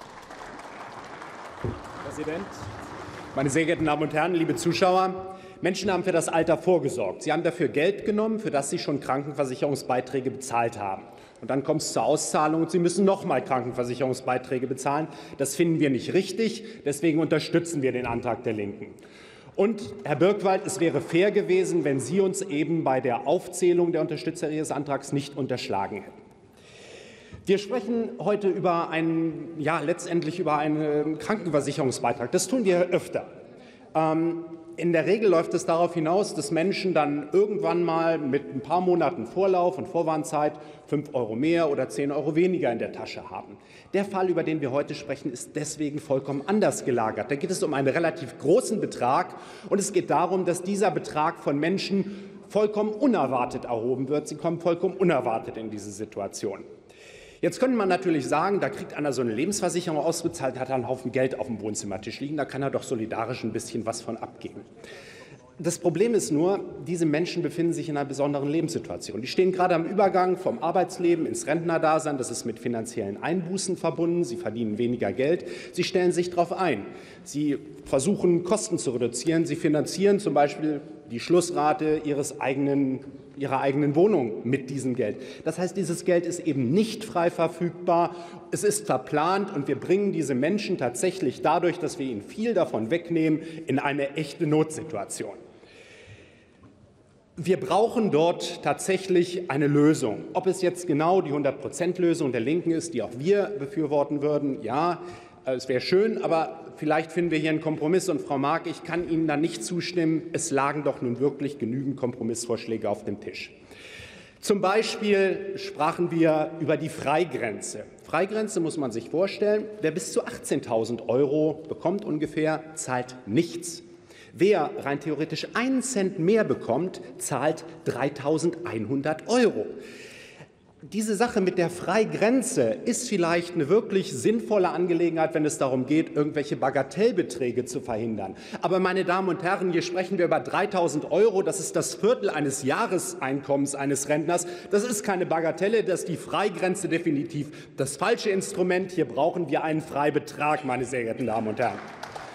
Herr Präsident, meine sehr geehrten Damen und Herren, liebe Zuschauer! Menschen haben für das Alter vorgesorgt. Sie haben dafür Geld genommen, für das sie schon Krankenversicherungsbeiträge bezahlt haben. Und dann kommt es zur Auszahlung und sie müssen noch mal Krankenversicherungsbeiträge bezahlen. Das finden wir nicht richtig. Deswegen unterstützen wir den Antrag der Linken. Und, Herr Birkwald, es wäre fair gewesen, wenn Sie uns eben bei der Aufzählung der Unterstützer Ihres Antrags nicht unterschlagen hätten. Wir sprechen heute über letztendlich über einen Krankenversicherungsbeitrag. Das tun wir öfter. In der Regel läuft es darauf hinaus, dass Menschen dann irgendwann mal mit ein paar Monaten Vorlauf und Vorwarnzeit 5 € mehr oder 10 € weniger in der Tasche haben. Der Fall, über den wir heute sprechen, ist deswegen vollkommen anders gelagert. Da geht es um einen relativ großen Betrag, und es geht darum, dass dieser Betrag von Menschen vollkommen unerwartet erhoben wird. Sie kommen vollkommen unerwartet in diese Situation. Jetzt könnte man natürlich sagen, da kriegt einer so eine Lebensversicherung ausgezahlt, hat er einen Haufen Geld auf dem Wohnzimmertisch liegen, da kann er doch solidarisch ein bisschen was von abgeben. Das Problem ist nur, diese Menschen befinden sich in einer besonderen Lebenssituation. Die stehen gerade am Übergang vom Arbeitsleben ins Rentnerdasein. Das ist mit finanziellen Einbußen verbunden. Sie verdienen weniger Geld. Sie stellen sich darauf ein. Sie versuchen, Kosten zu reduzieren. Sie finanzieren zum Beispiel die Schlussrate ihrer eigenen Wohnung mit diesem Geld. Das heißt, dieses Geld ist eben nicht frei verfügbar. Es ist verplant, und wir bringen diese Menschen tatsächlich dadurch, dass wir ihnen viel davon wegnehmen, in eine echte Notsituation. Wir brauchen dort tatsächlich eine Lösung. Ob es jetzt genau die 100%-Lösung der Linken ist, die auch wir befürworten würden, ja, es wäre schön, aber vielleicht finden wir hier einen Kompromiss. Und Frau Mark, ich kann Ihnen da nicht zustimmen. Es lagen doch nun wirklich genügend Kompromissvorschläge auf dem Tisch. Zum Beispiel sprachen wir über die Freigrenze. Freigrenze muss man sich vorstellen, wer bis zu 18.000 € bekommt ungefähr, zahlt nichts. Wer rein theoretisch 1 Cent mehr bekommt, zahlt 3.100 €. Diese Sache mit der Freigrenze ist vielleicht eine wirklich sinnvolle Angelegenheit, wenn es darum geht, irgendwelche Bagatellbeträge zu verhindern. Aber, meine Damen und Herren, hier sprechen wir über 3.000 €. Das ist das Viertel eines Jahreseinkommens eines Rentners. Das ist keine Bagatelle. Das ist die Freigrenze definitiv das falsche Instrument. Hier brauchen wir einen Freibetrag, meine sehr geehrten Damen und Herren.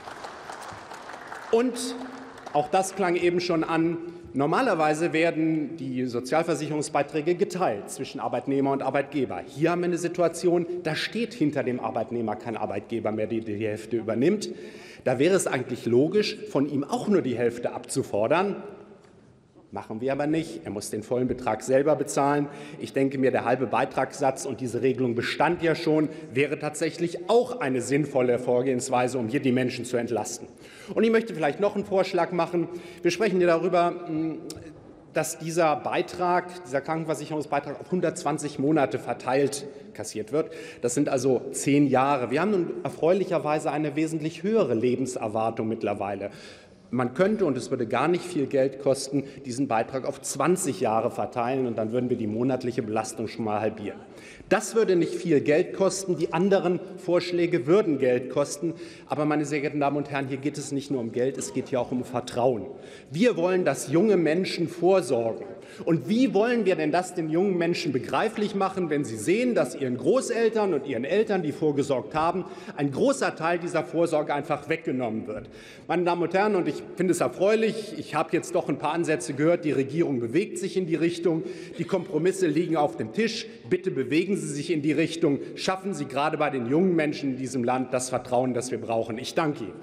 Und auch das klang eben schon an. Normalerweise werden die Sozialversicherungsbeiträge geteilt zwischen Arbeitnehmer und Arbeitgeber. Hier haben wir eine Situation, da steht hinter dem Arbeitnehmer kein Arbeitgeber mehr, der die Hälfte übernimmt. Da wäre es eigentlich logisch, von ihm auch nur die Hälfte abzufordern. Machen wir aber nicht. Er muss den vollen Betrag selber bezahlen. Ich denke mir, der halbe Beitragssatz, und diese Regelung bestand ja schon, wäre tatsächlich auch eine sinnvolle Vorgehensweise, um hier die Menschen zu entlasten. Und ich möchte vielleicht noch einen Vorschlag machen. Wir sprechen hier darüber, dass dieser Beitrag, dieser Krankenversicherungsbeitrag auf 120 Monate verteilt kassiert wird. Das sind also 10 Jahre. Wir haben nun erfreulicherweise eine wesentlich höhere Lebenserwartung mittlerweile. Man könnte, und es würde gar nicht viel Geld kosten, diesen Beitrag auf 20 Jahre verteilen, und dann würden wir die monatliche Belastung schon mal halbieren. Das würde nicht viel Geld kosten. Die anderen Vorschläge würden Geld kosten. Aber, meine sehr geehrten Damen und Herren, hier geht es nicht nur um Geld, es geht hier auch um Vertrauen. Wir wollen, dass junge Menschen vorsorgen. Und wie wollen wir denn das den jungen Menschen begreiflich machen, wenn sie sehen, dass ihren Großeltern und ihren Eltern, die vorgesorgt haben, ein großer Teil dieser Vorsorge einfach weggenommen wird? Meine Damen und Herren, und ich finde es erfreulich, ich habe jetzt doch ein paar Ansätze gehört, die Regierung bewegt sich in die Richtung, die Kompromisse liegen auf dem Tisch. Bitte bewegen Sie sich in die Richtung, schaffen Sie gerade bei den jungen Menschen in diesem Land das Vertrauen, das wir brauchen. Ich danke Ihnen.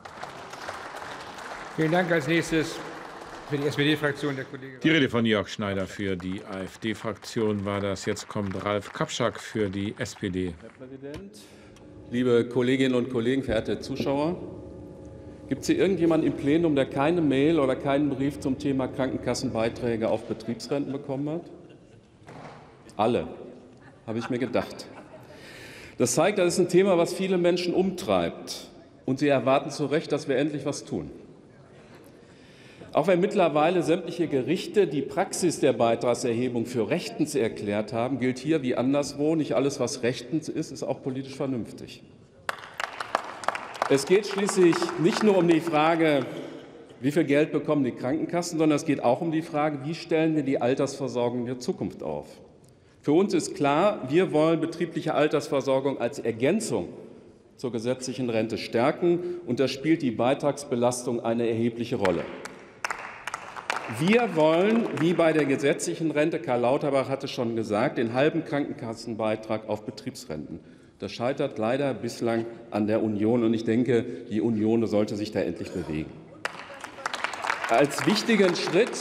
Vielen Dank. Als nächstes für die SPD-Fraktion der Kollege.
Die Rede von Jörg Schneider für die AfD-Fraktion war das. Jetzt kommt Ralf Kapschak für die SPD.
Herr Präsident, liebe Kolleginnen und Kollegen, verehrte Zuschauer! Gibt es hier irgendjemanden im Plenum, der keine Mail oder keinen Brief zum Thema Krankenkassenbeiträge auf Betriebsrenten bekommen hat? Alle, habe ich mir gedacht. Das zeigt, das ist ein Thema, was viele Menschen umtreibt. Und sie erwarten zu Recht, dass wir endlich was tun. Auch wenn mittlerweile sämtliche Gerichte die Praxis der Beitragserhebung für rechtens erklärt haben, gilt hier wie anderswo, nicht alles, was rechtens ist, ist auch politisch vernünftig. Es geht schließlich nicht nur um die Frage, wie viel Geld bekommen die Krankenkassen, sondern es geht auch um die Frage, wie stellen wir die Altersversorgung der Zukunft auf. Für uns ist klar, wir wollen betriebliche Altersversorgung als Ergänzung zur gesetzlichen Rente stärken, und da spielt die Beitragsbelastung eine erhebliche Rolle. Wir wollen, wie bei der gesetzlichen Rente, Karl Lauterbach hatte schon gesagt, den halben Krankenkassenbeitrag auf Betriebsrenten. Das scheitert leider bislang an der Union, und ich denke, die Union sollte sich da endlich bewegen. Als wichtigen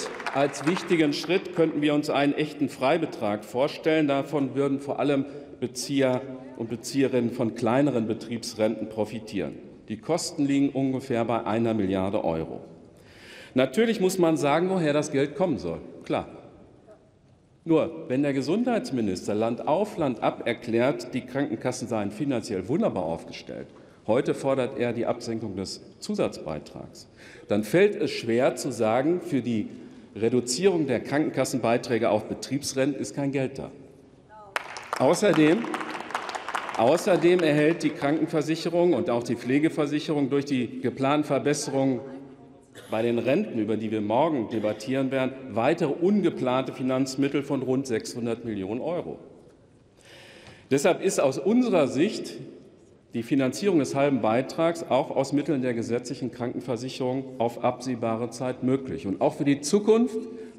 Schritt könnten wir uns einen echten Freibetrag vorstellen. Davon würden vor allem Bezieher und Bezieherinnen von kleineren Betriebsrenten profitieren. Die Kosten liegen ungefähr bei 1 Milliarde Euro. Natürlich muss man sagen, woher das Geld kommen soll. Klar. Nur, wenn der Gesundheitsminister Land auf, Land ab erklärt, die Krankenkassen seien finanziell wunderbar aufgestellt, heute fordert er die Absenkung des Zusatzbeitrags, dann fällt es schwer zu sagen, für die Reduzierung der Krankenkassenbeiträge auf Betriebsrenten ist kein Geld da. Außerdem erhält die Krankenversicherung und auch die Pflegeversicherung durch die geplanten Verbesserungen bei den Renten, über die wir morgen debattieren werden, weitere ungeplante Finanzmittel von rund 600 Millionen Euro. Deshalb ist aus unserer Sicht die Finanzierung des halben Beitrags auch aus Mitteln der gesetzlichen Krankenversicherung auf absehbare Zeit möglich. Und auch für die Zukunft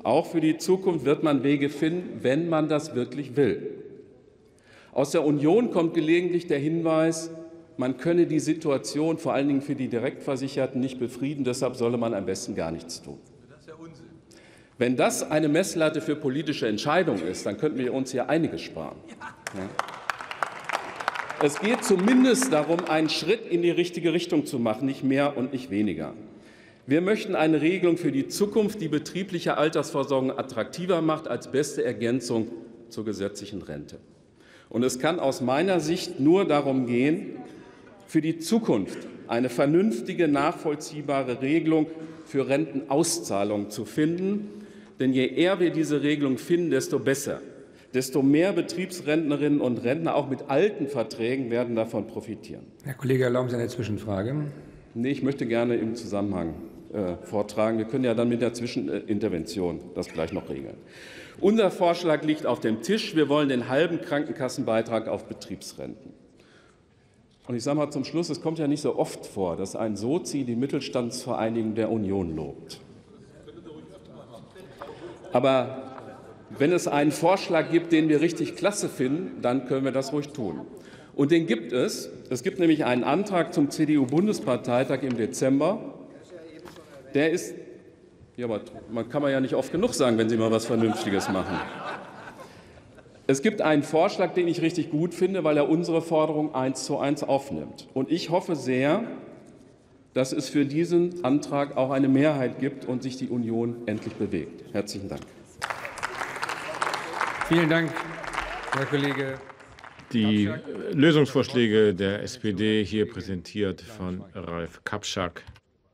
wird man Wege finden, wenn man das wirklich will. Aus der Union kommt gelegentlich der Hinweis, man könne die Situation vor allen Dingen für die Direktversicherten nicht befrieden, deshalb solle man am besten gar nichts tun. Das ist ja Unsinn. Wenn das eine Messlatte für politische Entscheidungen ist, dann könnten wir uns hier einiges sparen. Ja. Es geht zumindest darum, einen Schritt in die richtige Richtung zu machen, nicht mehr und nicht weniger. Wir möchten eine Regelung für die Zukunft, die betriebliche Altersversorgung attraktiver macht, als beste Ergänzung zur gesetzlichen Rente. Und es kann aus meiner Sicht nur darum gehen, für die Zukunft eine vernünftige, nachvollziehbare Regelung für Rentenauszahlungen zu finden. Denn je eher wir diese Regelung finden, desto besser. Desto mehr Betriebsrentnerinnen und Rentner, auch mit alten Verträgen, werden davon profitieren.
Herr Kollege, erlauben Sie eine Zwischenfrage?
Nee, ich möchte gerne im Zusammenhang vortragen. Wir können ja dann mit der Zwischenintervention das gleich noch regeln. Unser Vorschlag liegt auf dem Tisch. Wir wollen den halben Krankenkassenbeitrag auf Betriebsrenten. Und ich sage mal zum Schluss, es kommt ja nicht so oft vor, dass ein Sozi die Mittelstandsvereinigung der Union lobt. Aber wenn es einen Vorschlag gibt, den wir richtig klasse finden, dann können wir das ruhig tun. Und den gibt es. Es gibt nämlich einen Antrag zum CDU-Bundesparteitag im Dezember. Der ist, ja, aber man kann ja nicht oft genug sagen, wenn Sie mal was Vernünftiges machen. Es gibt einen Vorschlag, den ich richtig gut finde, weil er unsere Forderung 1:1 aufnimmt. Und ich hoffe sehr, dass es für diesen Antrag auch eine Mehrheit gibt und sich die Union endlich bewegt. Herzlichen Dank.
Vielen Dank, Herr Kollege.
Die Lösungsvorschläge der SPD hier präsentiert von Ralf Kapschak.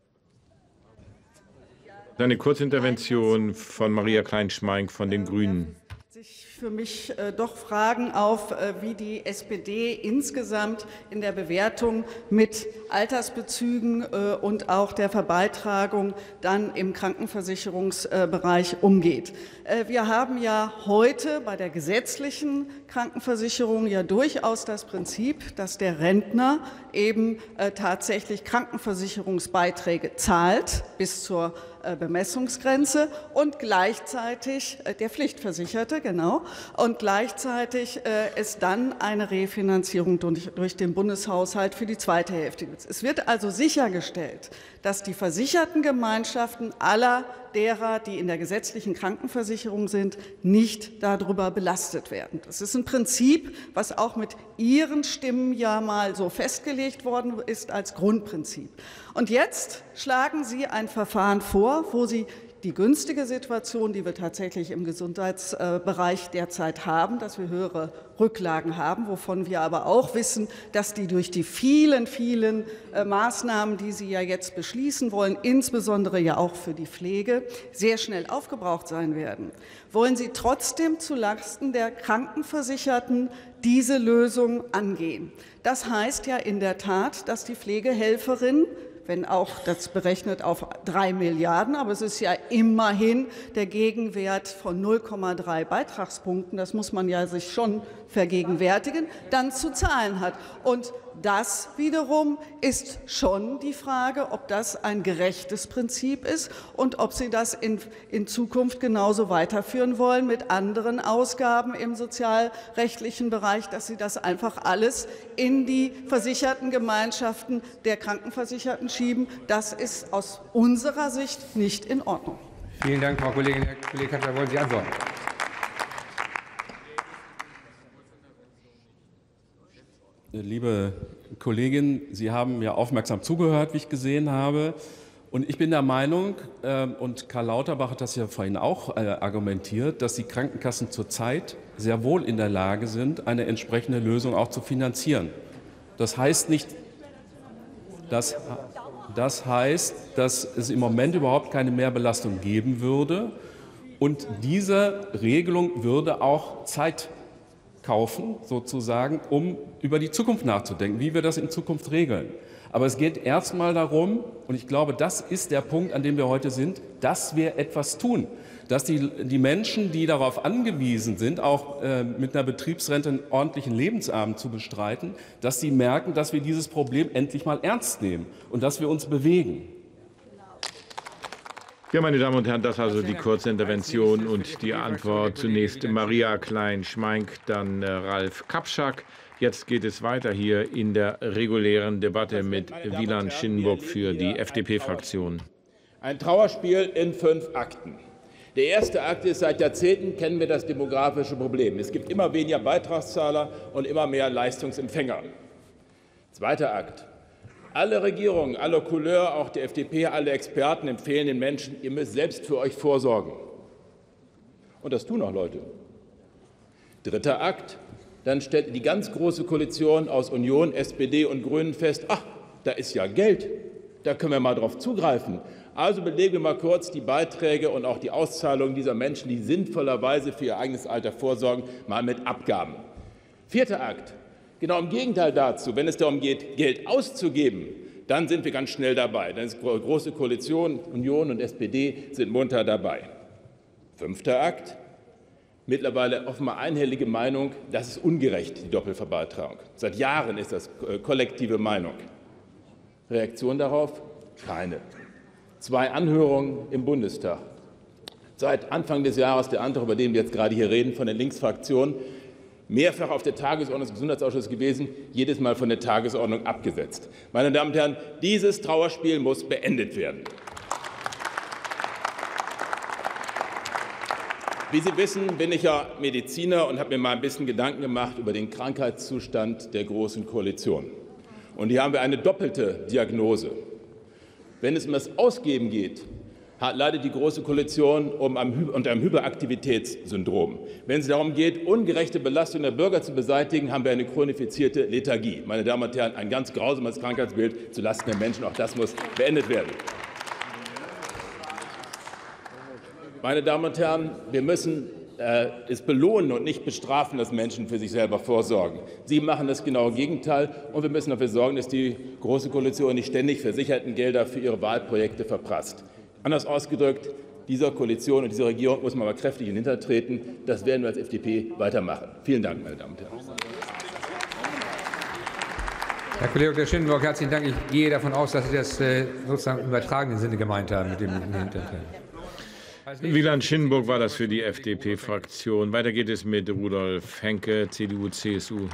Eine Kurzintervention von Maria Klein-Schmeink von den Grünen.
Für mich doch Fragen auf, wie die SPD insgesamt in der Bewertung mit Altersbezügen und auch der Verbeitragung dann im Krankenversicherungsbereich umgeht. Wir haben ja heute bei der gesetzlichen Krankenversicherung ja durchaus das Prinzip, dass der Rentner eben tatsächlich Krankenversicherungsbeiträge zahlt bis zur Bemessungsgrenze und gleichzeitig der Pflichtversicherte, genau, und gleichzeitig es dann eine Refinanzierung durch den Bundeshaushalt für die zweite Hälfte gibt. Es wird also sichergestellt, dass die versicherten Gemeinschaften aller derer, die in der gesetzlichen Krankenversicherung sind, nicht darüber belastet werden. Das ist ein Prinzip, was auch mit Ihren Stimmen ja mal so festgelegt worden ist als Grundprinzip. Und jetzt schlagen Sie ein Verfahren vor, wo Sie die günstige Situation, die wir tatsächlich im Gesundheitsbereich derzeit haben, dass wir höhere Rücklagen haben, wovon wir aber auch wissen, dass die durch die vielen Maßnahmen, die Sie ja jetzt beschließen wollen, insbesondere ja auch für die Pflege, sehr schnell aufgebraucht sein werden. Wollen Sie trotzdem zulasten der Krankenversicherten diese Lösung angehen? Das heißt ja in der Tat, dass die Pflegehelferin, wenn auch das berechnet auf 3 Milliarden, aber es ist ja immerhin der Gegenwert von 0,3 Beitragspunkten, das muss man ja sich schon vergegenwärtigen, dann zu zahlen hat. Und das wiederum ist schon die Frage, ob das ein gerechtes Prinzip ist und ob Sie das in Zukunft genauso weiterführen wollen mit anderen Ausgaben im sozialrechtlichen Bereich, dass Sie das einfach alles in die versicherten Gemeinschaften der Krankenversicherten schieben. Das ist aus unserer Sicht nicht in Ordnung.
Vielen Dank, Frau Kollegin. Herr Kollege Kappler, wollen Sie antworten?
Liebe Kollegin, Sie haben mir aufmerksam zugehört, wie ich gesehen habe. Und ich bin der Meinung, und Karl Lauterbach hat das ja vorhin auch argumentiert, dass die Krankenkassen zurzeit sehr wohl in der Lage sind, eine entsprechende Lösung auch zu finanzieren. Das heißt nicht, das heißt, dass es im Moment überhaupt keine Mehrbelastung geben würde. Und diese Regelung würde auch Zeit kaufen, sozusagen, um über die Zukunft nachzudenken, wie wir das in Zukunft regeln. Aber es geht erst mal darum, und ich glaube, das ist der Punkt, an dem wir heute sind, dass wir etwas tun, dass die Menschen, die darauf angewiesen sind, auch mit einer Betriebsrente einen ordentlichen Lebensabend zu bestreiten, dass sie merken, dass wir dieses Problem endlich mal ernst nehmen und dass wir uns bewegen.
Ja, meine Damen und Herren, das also die Kurzintervention und die Antwort. Zunächst Maria Klein-Schmeink, dann Ralf Kapschak. Jetzt geht es weiter hier in der regulären Debatte mit Wieland Schinnenburg für die FDP-Fraktion.
Ein Trauerspiel in 5 Akten. Der erste Akt ist, seit Jahrzehnten kennen wir das demografische Problem. Es gibt immer weniger Beitragszahler und immer mehr Leistungsempfänger. Zweiter Akt. Alle Regierungen, aller Couleur, auch die FDP, alle Experten empfehlen den Menschen, ihr müsst selbst für euch vorsorgen. Und das tun auch Leute. Dritter Akt. Dann stellt die ganz große Koalition aus Union, SPD und Grünen fest, ach, da ist ja Geld, da können wir mal drauf zugreifen. Also belegen wir mal kurz die Beiträge und auch die Auszahlungen dieser Menschen, die sinnvollerweise für ihr eigenes Alter vorsorgen, mal mit Abgaben. Vierter Akt. Genau im Gegenteil dazu, wenn es darum geht, Geld auszugeben, dann sind wir ganz schnell dabei. Dann ist die große Koalition, Union und SPD sind munter dabei. Fünfter Akt. Mittlerweile offenbar einhellige Meinung, das ist ungerecht, die Doppelverbeitragung. Seit Jahren ist das kollektive Meinung. Reaktion darauf? Keine. 2 Anhörungen im Bundestag. Seit Anfang des Jahres der Antrag, über den wir jetzt gerade hier reden, von der Linksfraktion, mehrfach auf der Tagesordnung des Gesundheitsausschusses gewesen, jedes Mal von der Tagesordnung abgesetzt. Meine Damen und Herren, dieses Trauerspiel muss beendet werden. Wie Sie wissen, bin ich ja Mediziner und habe mir mal ein bisschen Gedanken gemacht über den Krankheitszustand der Großen Koalition. Und hier haben wir eine doppelte Diagnose. Wenn es um das Ausgeben geht, leidet die Große Koalition unter einem Hyperaktivitätssyndrom. Wenn es darum geht, ungerechte Belastung der Bürger zu beseitigen, haben wir eine chronifizierte Lethargie. Meine Damen und Herren, ein ganz grausames Krankheitsbild zulasten der Menschen. Auch das muss beendet werden. Meine Damen und Herren, wir müssen es belohnen und nicht bestrafen, dass Menschen für sich selber vorsorgen. Sie machen das genaue Gegenteil, und wir müssen dafür sorgen, dass die Große Koalition nicht ständig Versichertengelder für ihre Wahlprojekte verprasst. Anders ausgedrückt, dieser Koalition und dieser Regierung muss man aber kräftig in den Hintern treten. Das werden wir als FDP weitermachen. Vielen Dank, meine Damen und Herren.
Herr Kollege Dr. Schinnenburg, herzlichen Dank. Ich gehe davon aus, dass Sie das sozusagen im übertragenen Sinne gemeint haben mit dem Hintergrund.
Wieland Schinnenburg war das für die FDP-Fraktion. Weiter geht es mit Rudolf Henke, CDU, CSU.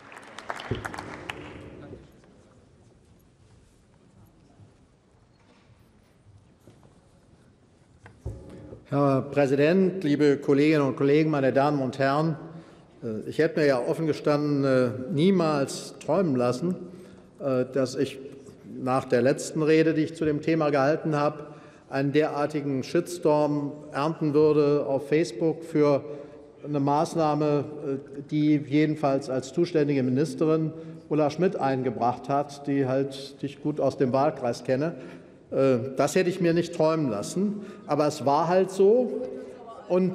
Herr Präsident, liebe Kolleginnen und Kollegen, meine Damen und Herren! Ich hätte mir ja offen gestanden niemals träumen lassen, dass ich nach der letzten Rede, die ich zu dem Thema gehalten habe, einen derartigen Shitstorm ernten würde auf Facebook für eine Maßnahme, die jedenfalls als zuständige Ministerin Ulla Schmidt eingebracht hat, die ich gut aus dem Wahlkreis kenne. Das hätte ich mir nicht träumen lassen. Aber es war halt so. Und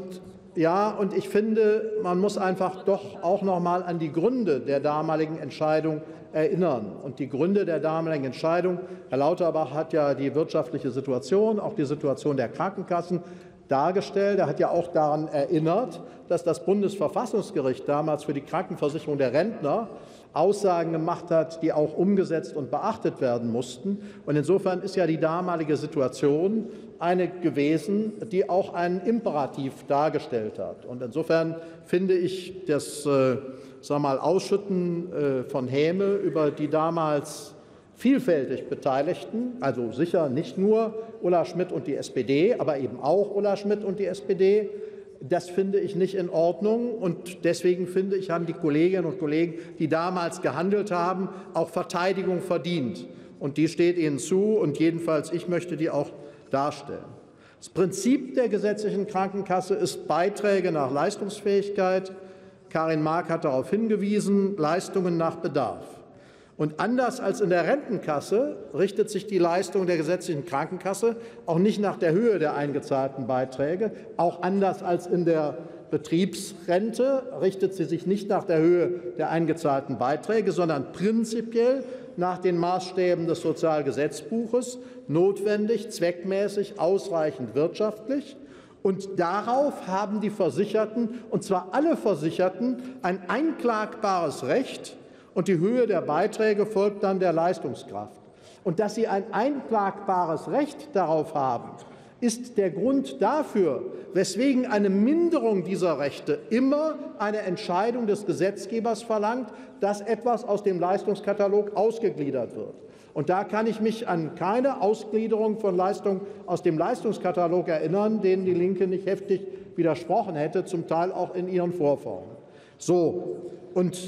ich finde, man muss einfach doch auch noch mal an die Gründe der damaligen Entscheidung erinnern. Und die Gründe der damaligen Entscheidung, Herr Lauterbach hat ja die wirtschaftliche Situation, auch die Situation der Krankenkassen dargestellt. Er hat ja auch daran erinnert, dass das Bundesverfassungsgericht damals für die Krankenversicherung der Rentner Aussagen gemacht hat, die auch umgesetzt und beachtet werden mussten. Und insofern ist ja die damalige Situation eine gewesen, die auch einen Imperativ dargestellt hat. Und insofern finde ich das Ausschütten von Häme über die damals vielfältig Beteiligten, also sicher nicht nur Ulla Schmidt und die SPD, aber eben auch Ulla Schmidt und die SPD, das finde ich nicht in Ordnung. Und deswegen finde ich, haben die Kolleginnen und Kollegen, die damals gehandelt haben, auch Verteidigung verdient. Und die steht ihnen zu, und jedenfalls ich möchte die auch darstellen. Das Prinzip der gesetzlichen Krankenkasse ist Beiträge nach Leistungsfähigkeit. Karin Mark hat darauf hingewiesen, Leistungen nach Bedarf. Und anders als in der Rentenkasse richtet sich die Leistung der gesetzlichen Krankenkasse auch nicht nach der Höhe der eingezahlten Beiträge. Auch anders als in der Betriebsrente richtet sie sich nicht nach der Höhe der eingezahlten Beiträge, sondern prinzipiell nach den Maßstäben des Sozialgesetzbuches, notwendig, zweckmäßig, ausreichend wirtschaftlich. Und darauf haben die Versicherten, und zwar alle Versicherten, ein einklagbares Recht. Und die Höhe der Beiträge folgt dann der Leistungskraft. Und dass sie ein einklagbares Recht darauf haben, ist der Grund dafür, weswegen eine Minderung dieser Rechte immer eine Entscheidung des Gesetzgebers verlangt, dass etwas aus dem Leistungskatalog ausgegliedert wird. Und da kann ich mich an keine Ausgliederung von Leistungen aus dem Leistungskatalog erinnern, denen die Linke nicht heftig widersprochen hätte, zum Teil auch in ihren Vorformen. So, und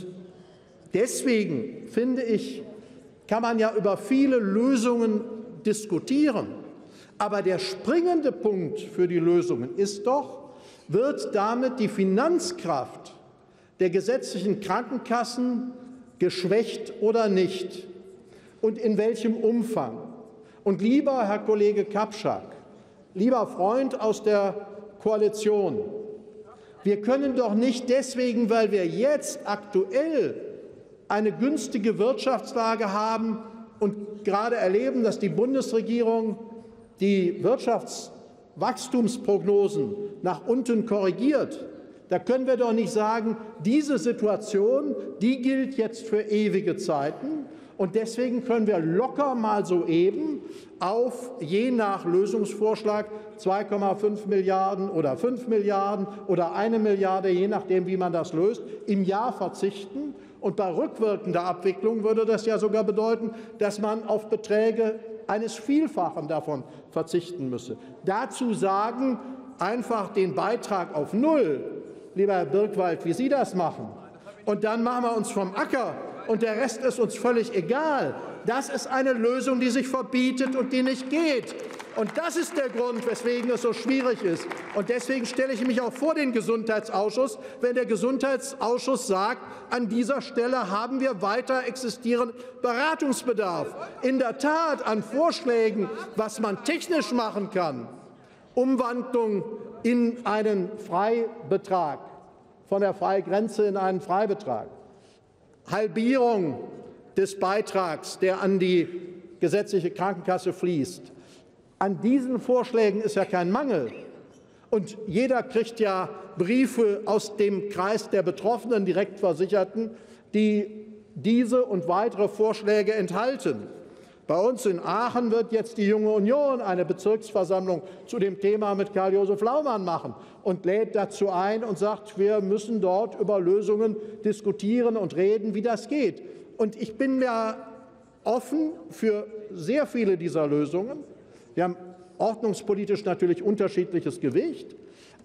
deswegen, finde ich, kann man ja über viele Lösungen diskutieren. Aber der springende Punkt für die Lösungen ist doch, wird damit die Finanzkraft der gesetzlichen Krankenkassen geschwächt oder nicht? Und in welchem Umfang? Und lieber Herr Kollege Kapschak, lieber Freund aus der Koalition, wir können doch nicht deswegen, weil wir jetzt aktuell eine günstige Wirtschaftslage haben und gerade erleben, dass die Bundesregierung die Wirtschaftswachstumsprognosen nach unten korrigiert, da können wir doch nicht sagen, diese Situation, die gilt jetzt für ewige Zeiten. Und deswegen können wir locker mal soeben auf je nach Lösungsvorschlag 2,5 Milliarden oder 5 Milliarden oder 1 Milliarde, je nachdem, wie man das löst, im Jahr verzichten. Und bei rückwirkender Abwicklung würde das ja sogar bedeuten, dass man auf Beträge eines Vielfachen davon verzichten müsse. Dazu sagen, einfach den Beitrag auf Null, lieber Herr Birkwald, wie Sie das machen. Und dann machen wir uns vom Acker und der Rest ist uns völlig egal. Das ist eine Lösung, die sich verbietet und die nicht geht. Und das ist der Grund, weswegen es so schwierig ist. Und deswegen stelle ich mich auch vor den Gesundheitsausschuss, wenn der Gesundheitsausschuss sagt, an dieser Stelle haben wir weiter existierenden Beratungsbedarf. In der Tat an Vorschlägen, was man technisch machen kann. Umwandlung in einen Freibetrag, von der Freigrenze in einen Freibetrag. Halbierung des Beitrags, der an die gesetzliche Krankenkasse fließt. An diesen Vorschlägen ist ja kein Mangel. Und jeder kriegt ja Briefe aus dem Kreis der betroffenen Direktversicherten, die diese und weitere Vorschläge enthalten. Bei uns in Aachen wird jetzt die Junge Union eine Bezirksversammlung zu dem Thema mit Karl-Josef Laumann machen und lädt dazu ein und sagt, wir müssen dort über Lösungen diskutieren und reden, wie das geht. Und ich bin mir offen für sehr viele dieser Lösungen. Wir haben ordnungspolitisch natürlich unterschiedliches Gewicht,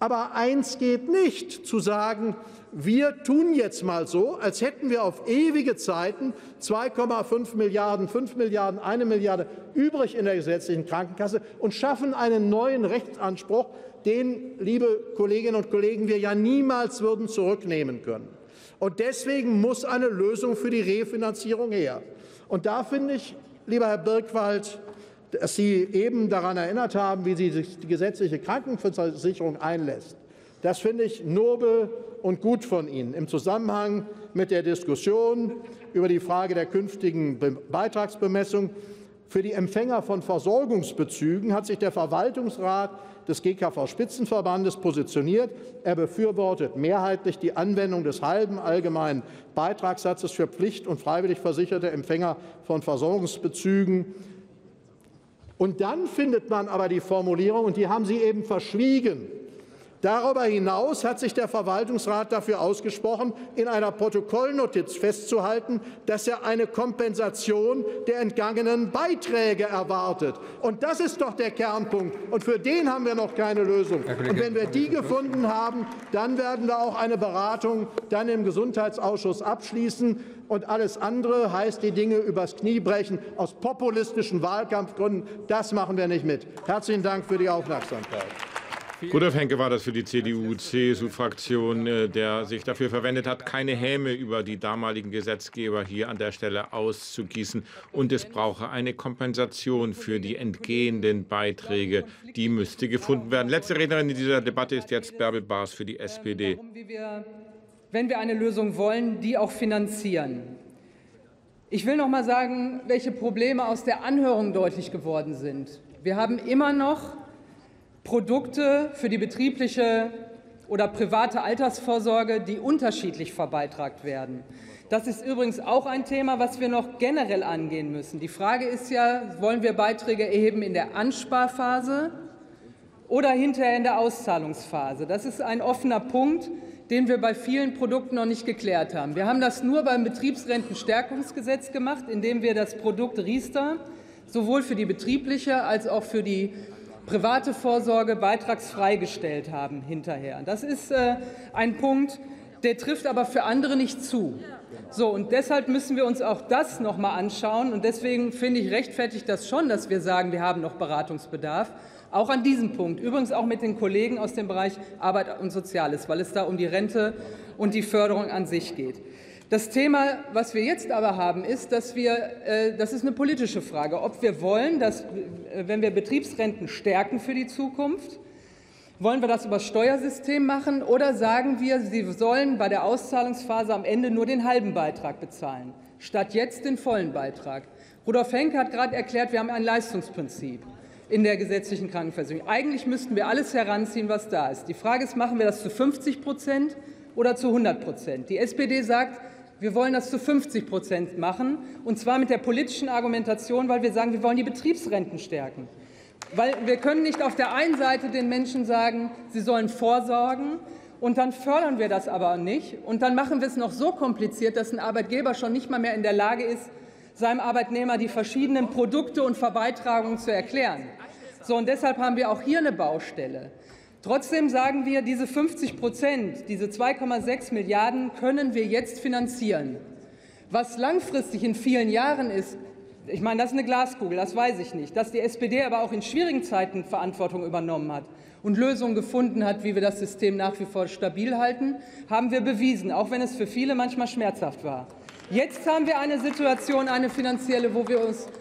Aber eins geht nicht, zu sagen, wir tun jetzt mal so, als hätten wir auf ewige Zeiten 2,5 Milliarden, 5 Milliarden, 1 Milliarde übrig in der gesetzlichen Krankenkasse und schaffen einen neuen Rechtsanspruch, den, liebe Kolleginnen und Kollegen, wir ja niemals würden zurücknehmen können. Und deswegen muss eine Lösung für die Refinanzierung her. Und da finde ich, lieber Herr Birkwald, dass Sie eben daran erinnert haben, wie Sie sich die gesetzliche Krankenversicherung einlässt. Das finde ich nobel und gut von Ihnen im Zusammenhang mit der Diskussion über die Frage der künftigen Beitragsbemessung. Für die Empfänger von Versorgungsbezügen hat sich der Verwaltungsrat des GKV-Spitzenverbandes positioniert. Er befürwortet mehrheitlich die Anwendung des halben allgemeinen Beitragssatzes für pflicht- und freiwillig versicherte Empfänger von Versorgungsbezügen. Und dann findet man aber die Formulierung, und die haben Sie eben verschwiegen. Darüber hinaus hat sich der Verwaltungsrat dafür ausgesprochen, in einer Protokollnotiz festzuhalten, dass er eine Kompensation der entgangenen Beiträge erwartet. Und das ist doch der Kernpunkt. Und für den haben wir noch keine Lösung. Und wenn wir die gefunden haben, dann werden wir auch eine Beratung dann im Gesundheitsausschuss abschließen. Und alles andere heißt die Dinge übers Knie brechen aus populistischen Wahlkampfgründen. Das machen wir nicht mit. Herzlichen Dank für die Aufmerksamkeit.
Rudolf Henke war das für die CDU-CSU-Fraktion, der sich dafür verwendet hat, keine Häme über die damaligen Gesetzgeber hier an der Stelle auszugießen. Und es brauche eine Kompensation für die entgehenden Beiträge. Die müsste gefunden werden. Letzte Rednerin in dieser Debatte ist jetzt Bärbel Baas für die SPD.
Wenn wir eine Lösung wollen, die auch finanzieren. Ich will noch mal sagen, welche Probleme aus der Anhörung deutlich geworden sind. Wir haben immer noch Produkte für die betriebliche oder private Altersvorsorge, die unterschiedlich verbeitragt werden. Das ist übrigens auch ein Thema, was wir noch generell angehen müssen. Die Frage ist ja, wollen wir Beiträge erheben in der Ansparphase oder hinterher in der Auszahlungsphase? Das ist ein offener Punkt, den wir bei vielen Produkten noch nicht geklärt haben. Wir haben das nur beim Betriebsrentenstärkungsgesetz gemacht, indem wir das Produkt Riester sowohl für die betriebliche als auch für die private Vorsorge beitragsfrei gestellt haben hinterher. Das ist ein Punkt, der trifft aber für andere nicht zu. So, und deshalb müssen wir uns auch das noch mal anschauen. Und deswegen finde ich, rechtfertigt das schon, dass wir sagen, wir haben noch Beratungsbedarf. Auch an diesem Punkt. Übrigens auch mit den Kollegen aus dem Bereich Arbeit und Soziales, weil es da um die Rente und die Förderung an sich geht. Das Thema, was wir jetzt aber haben, ist, das ist eine politische Frage, ob wir wollen, dass, wenn wir Betriebsrenten stärken für die Zukunft, wollen wir das über das Steuersystem machen oder sagen wir, sie sollen bei der Auszahlungsphase am Ende nur den halben Beitrag bezahlen, statt jetzt den vollen Beitrag. Rudolf Henke hat gerade erklärt, wir haben ein Leistungsprinzip in der gesetzlichen Krankenversicherung. Eigentlich müssten wir alles heranziehen, was da ist. Die Frage ist, machen wir das zu 50% oder zu 100%? Die SPD sagt, wir wollen das zu 50% machen, und zwar mit der politischen Argumentation, weil wir sagen, wir wollen die Betriebsrenten stärken. Weil wir können nicht auf der einen Seite den Menschen sagen, sie sollen vorsorgen, und dann fördern wir das aber nicht. Und dann machen wir es noch so kompliziert, dass ein Arbeitgeber schon nicht mal mehr in der Lage ist, seinem Arbeitnehmer die verschiedenen Produkte und Verbeitragungen zu erklären. So, und deshalb haben wir auch hier eine Baustelle. Trotzdem sagen wir, diese 50%, diese 2,6 Milliarden können wir jetzt finanzieren. Was langfristig in vielen Jahren ist, ich meine, das ist eine Glaskugel, das weiß ich nicht. Dass die SPD aber auch in schwierigen Zeiten Verantwortung übernommen hat und Lösungen gefunden hat, wie wir das System nach wie vor stabil halten, haben wir bewiesen, auch wenn es für viele manchmal schmerzhaft war. Jetzt haben wir eine Situation, eine finanzielle, wo wir uns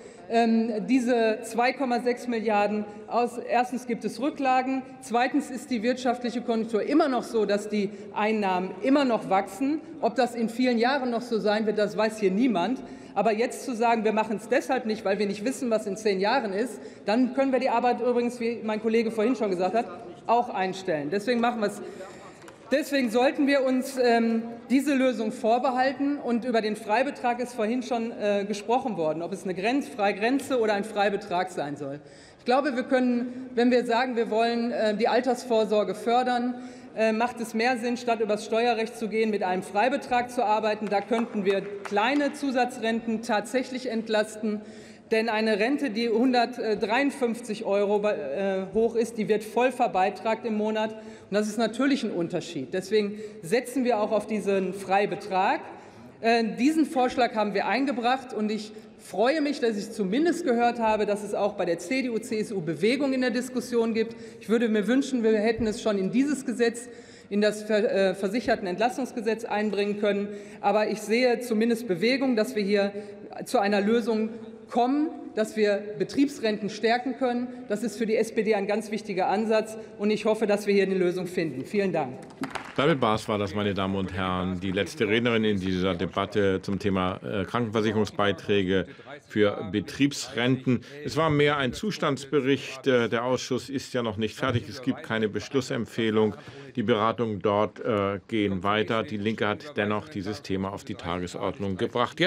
diese 2,6 Milliarden aus. Erstens gibt es Rücklagen. Zweitens ist die wirtschaftliche Konjunktur immer noch so, dass die Einnahmen immer noch wachsen. Ob das in vielen Jahren noch so sein wird, das weiß hier niemand. Aber jetzt zu sagen, wir machen es deshalb nicht, weil wir nicht wissen, was in 10 Jahren ist, dann können wir die Arbeit übrigens, wie mein Kollege vorhin schon gesagt hat, auch einstellen. Deswegen machen wir es. Deswegen sollten wir uns diese Lösung vorbehalten. Und über den Freibetrag ist vorhin schon gesprochen worden, ob es eine Freigrenze oder ein Freibetrag sein soll. Ich glaube, wir können, wenn wir sagen, wir wollen die Altersvorsorge fördern, macht es mehr Sinn, statt über das Steuerrecht zu gehen, mit einem Freibetrag zu arbeiten. Da könnten wir kleine Zusatzrenten tatsächlich entlasten. Denn eine Rente, die 153 € hoch ist, die wird voll verbeitragt im Monat. Und das ist natürlich ein Unterschied. Deswegen setzen wir auch auf diesen Freibetrag. Diesen Vorschlag haben wir eingebracht, und ich freue mich, dass ich zumindest gehört habe, dass es auch bei der CDU, CSU Bewegung in der Diskussion gibt. Ich würde mir wünschen, wir hätten es schon in dieses Gesetz, in das Versichertenentlastungsgesetz einbringen können. Aber ich sehe zumindest Bewegung, dass wir hier zu einer Lösung kommen, dass wir Betriebsrenten stärken können. Das ist für die SPD ein ganz wichtiger Ansatz, und ich hoffe, dass wir hier eine Lösung finden. Vielen Dank.
Bärbel Baas war das, meine Damen und Herren, die letzte Rednerin in dieser Debatte zum Thema Krankenversicherungsbeiträge für Betriebsrenten. Es war mehr ein Zustandsbericht. Der Ausschuss ist ja noch nicht fertig. Es gibt keine Beschlussempfehlung. Die Beratungen dort gehen weiter. Die Linke hat dennoch dieses Thema auf die Tagesordnung gebracht.